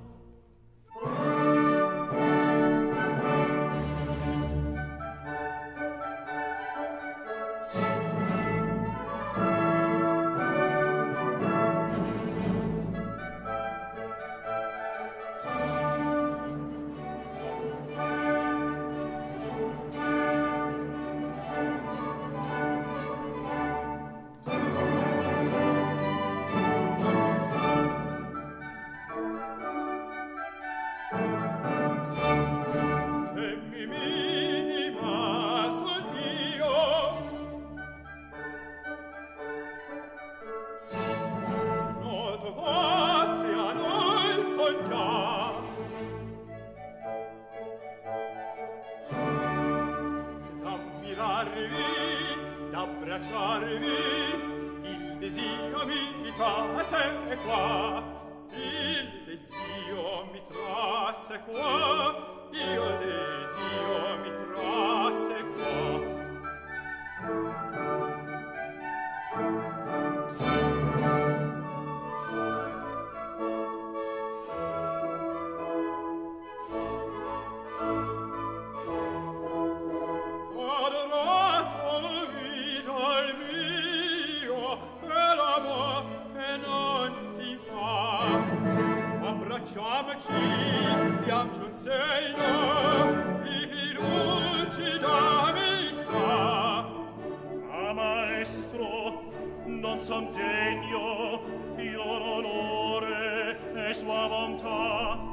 Se mi minima son io, noto fosse a noi son già. D'ammirarvi, d'abbracciarvi, il desio mi trasse qua. Il desio mi trasse qua. Il desio mi trasse qua. Adorato vita il mio, per amor che non si fa. Abbracciamoci, diamci un segno di fiducia d'amistà. Ah, maestro, non son degno, io l'onore e sua bontà.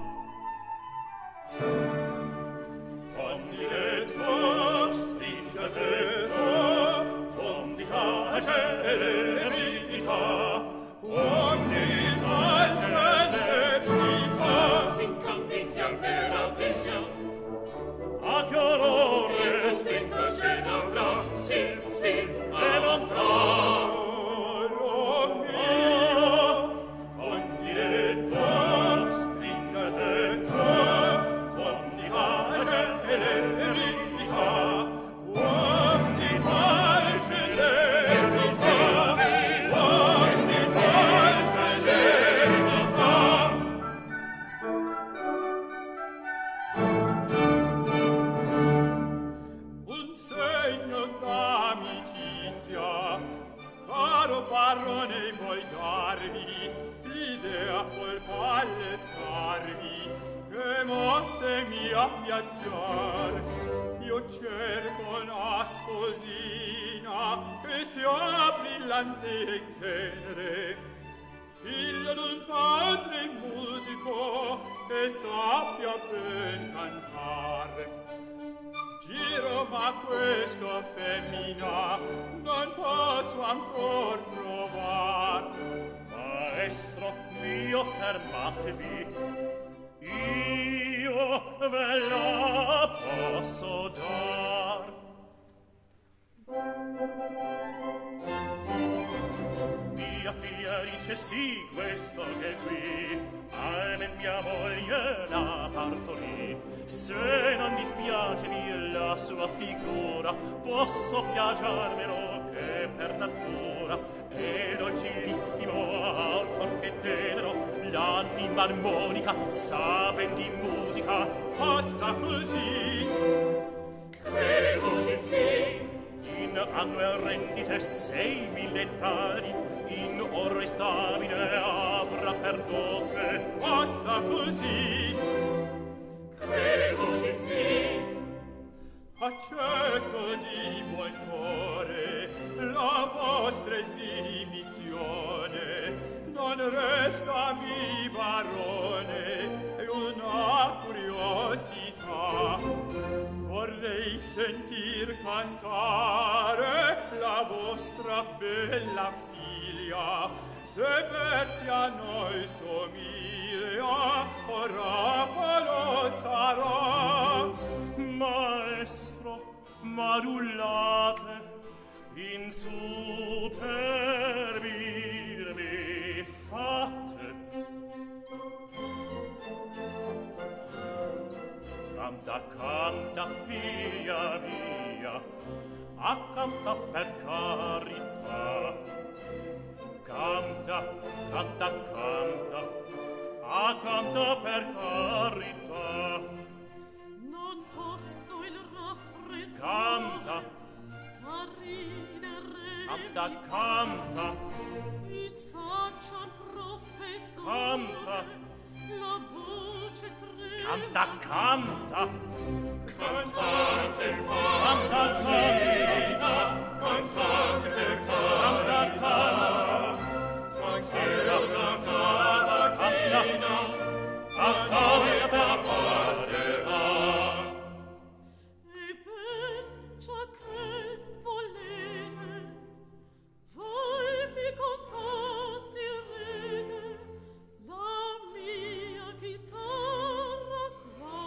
Ogni letto stringe il petto, ogni tace l'eredità, ogni tace l'eredità. S'incambiglia meraviglia, Ah, che e onore! tu finta scena avrà, sì, sì, caro parrone, vuoi darvi l'idea col palesarvi che mozze mia viaggiar? Io cerco una sposina che sia brillante e tenere, figlio d'un padre musico che sappia ben cantare. Giro, ma questa femmina non posso ancor trovar. Maestro mio, fermatevi, io ve la posso dar. Mia figlia dice sì, questo che qui, almen mia moglie la partorì. Se non dispiacevi la sua figura, posso piacermelo che per natura è dolcissimo, autor che tenero, l'anima armonica, sa ben di musica. Basta così. Credo sì sì. In anno e rendite 6.000 padri, in oro e stabile avrà per dote. Basta così. Credo sì sì. Accetto di buon cuore la vostra esibizione, non restami barone e una curiosità. Vorrei sentir cantare la vostra bella figlia, se versi a noi somiglia, oracolo sarà. Maestro, madullate, in superbirmi fatte. Canta, canta, figlia mia, accanta per carità. Canta, canta, canta, accanta per carità. Non posso il raffreddore Canta, da ridere. canta, canta, In faccia al professore Canta. la voce trema. canta, canta, Cantate canta, faccina, cantate canta, canta, anche una cavatina, accanta per basterà. E ben già che volete, voi mi compartirete la mia chitarra qua.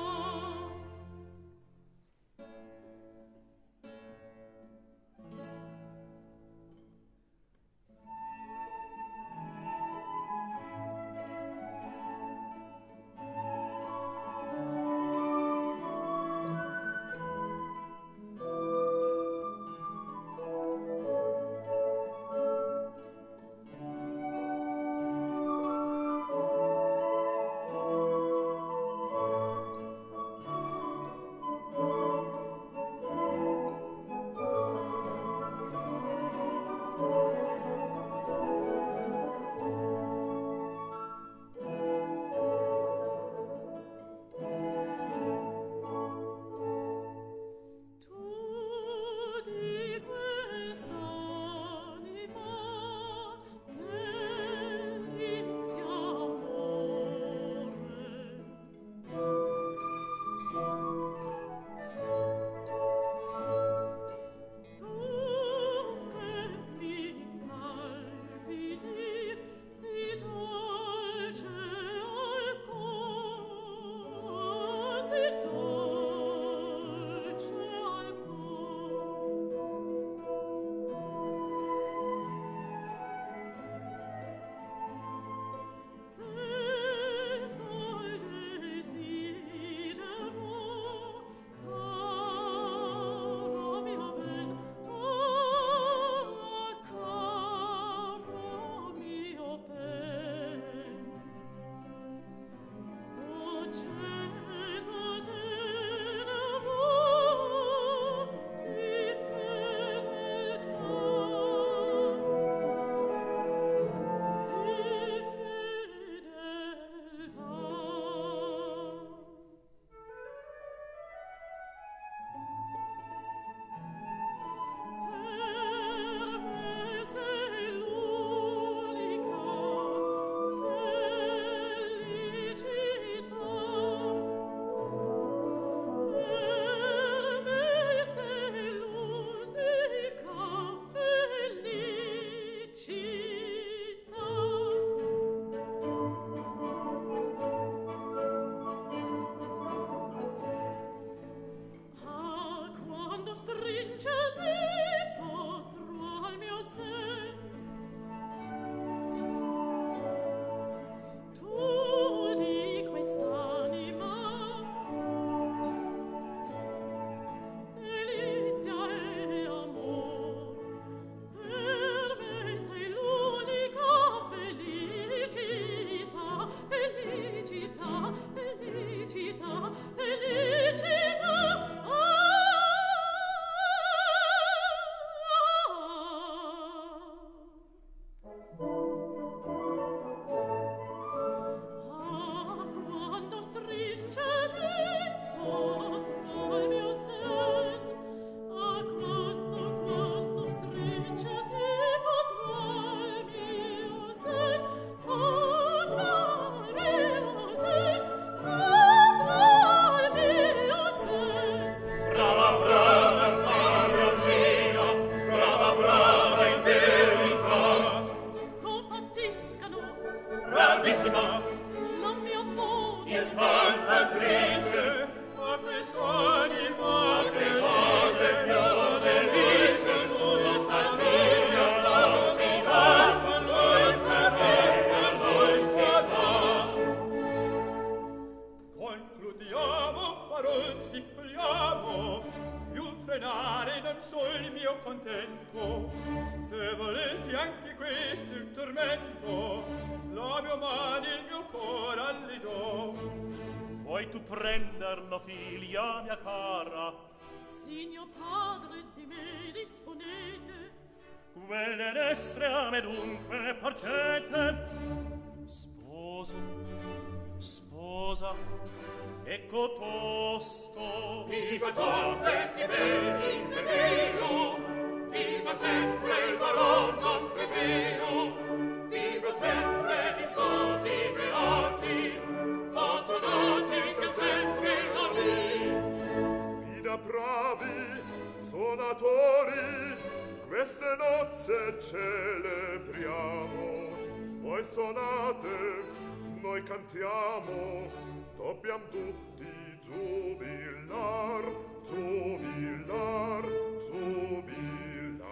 anche questo il tormento, la mia mano e il mio cuore alli do. Vuoi tu prenderlo, figlia mia cara? Signor padre, di me disponete. Quelle destre a me dunque porgete. Sposa, sposa, ecco tosto. Viva Don Percival in Bermeo, viva sempre il baron Don Febeo, viva sempre gli sposi beati, fortunati sian sempre lodi. Vida bravi suonatori, queste nozze celebriamo. Voi suonate, noi cantiamo, dobbiam tutti giubilar, giubilar, giubilar.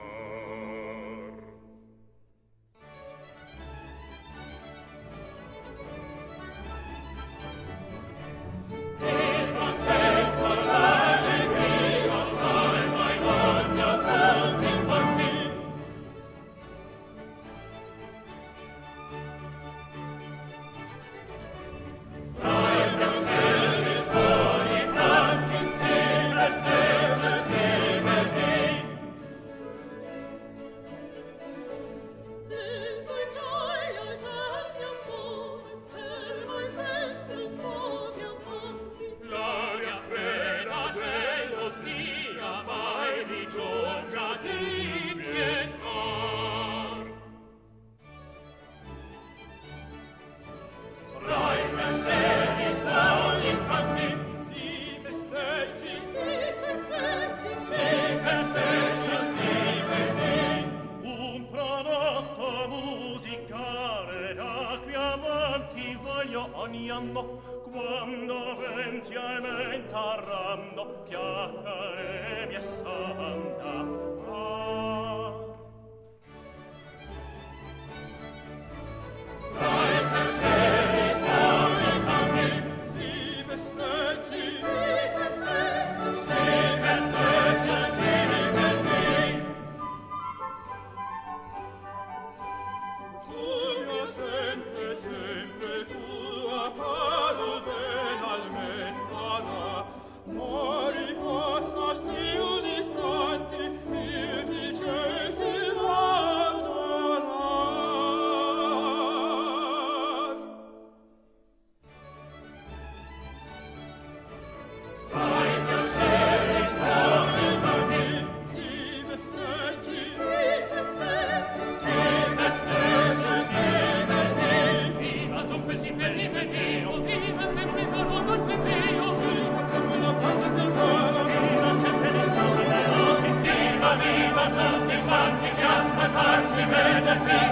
Il contento, l'allegria, calma e voglia tutti quanti. Fra il piacere dei suoni canti, si festeggia, si vede. Dei suoi gioia eterni amore, per voi sempre sposi amanti. L'aria fredda gelosia mai di giunga di pietar. Fra i piaceri suoni e canti si festeggi, si festeggia, si vede. Un prodotto musicale da qui avanti voglio ogni anno, quando venti almen saranno, chiacchiere mie san da far. Fra i piaceri suoni e canti Si festeggi, si festeggia, si vede. tu mia sempre, sempre tua palude almen sarà. Mori posta si un istante, io ti cesi l'adorar. Fra i piaceri suoni e canti Si festeggi, si festeggia, si vede. Viva dunque si per l'Imeneo, viva sempre il baron Don Febeo, viva sempre la patria selvana, Viva sempre gli sposi beati, viva, viva tutti quanti che ascoltarci vede qui.